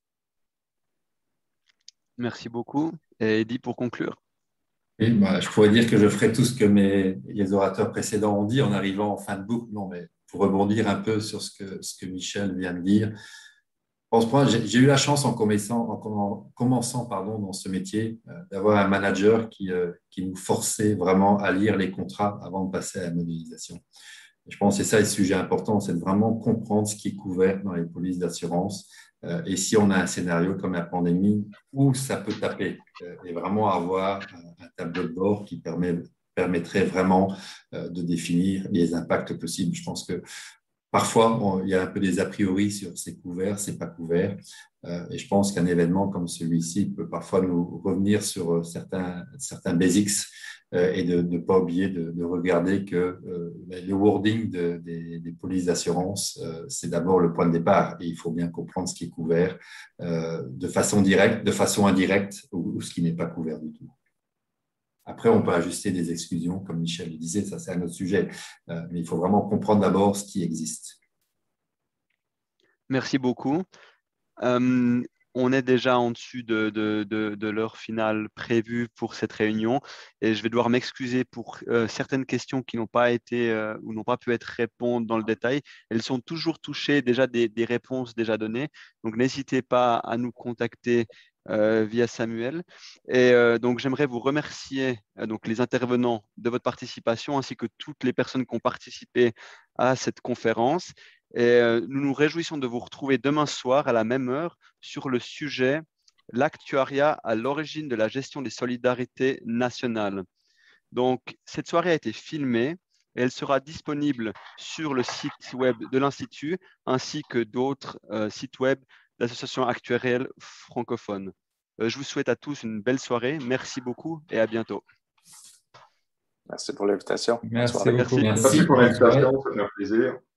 Merci beaucoup. Et Eddie, pour conclure. Et bah, je pourrais dire que je ferai tout ce que mes, les orateurs précédents ont dit en arrivant en fin de boucle. Non, mais pour rebondir un peu sur ce que, ce que Michel vient de dire, en ce point, j'ai, j'ai eu la chance en commençant, en commençant pardon, dans ce métier euh, d'avoir un manager qui, euh, qui nous forçait vraiment à lire les contrats avant de passer à la modélisation. Et je pense que c'est ça le sujet important, c'est de vraiment comprendre ce qui est couvert dans les polices d'assurance. Euh, et si on a un scénario comme la pandémie, où ça peut taper, euh, et vraiment avoir un, un tableau de bord qui permet, permettrait vraiment euh, de définir les impacts possibles. Je pense que parfois, on, il y a un peu des a priori sur c'est couvert, c'est pas couvert. Euh, et je pense qu'un événement comme celui-ci peut parfois nous revenir sur certains, certains basics euh, et de ne pas oublier de, de regarder que euh, le wording de, des, des polices d'assurance, euh, c'est d'abord le point de départ. Et il faut bien comprendre ce qui est couvert euh, de façon directe, de façon indirecte ou, ou ce qui n'est pas couvert du tout. Après, on peut ajuster des exclusions, comme Michel le disait, ça c'est un autre sujet. Euh, mais il faut vraiment comprendre d'abord ce qui existe. Merci beaucoup. Euh, on est déjà en dessus de, de, de, de l'heure finale prévue pour cette réunion et je vais devoir m'excuser pour euh, certaines questions qui n'ont pas été euh, ou n'ont pas pu être répondues dans le détail. Elles sont toujours touchées déjà des, des réponses déjà données. Donc, n'hésitez pas à nous contacter euh, via Samuel. Et euh, donc, j'aimerais vous remercier euh, donc, les intervenants de votre participation ainsi que toutes les personnes qui ont participé à cette conférence. Et euh, nous nous réjouissons de vous retrouver demain soir à la même heure sur le sujet « L'actuariat à l'origine de la gestion des solidarités nationales ». Donc, cette soirée a été filmée et elle sera disponible sur le site web de l'Institut ainsi que d'autres euh, sites web d'associations actuarielles francophones. Euh, je vous souhaite à tous une belle soirée. Merci beaucoup et à bientôt. Merci pour l'invitation. Merci beaucoup. Merci. Merci pour l'invitation, c'est un plaisir.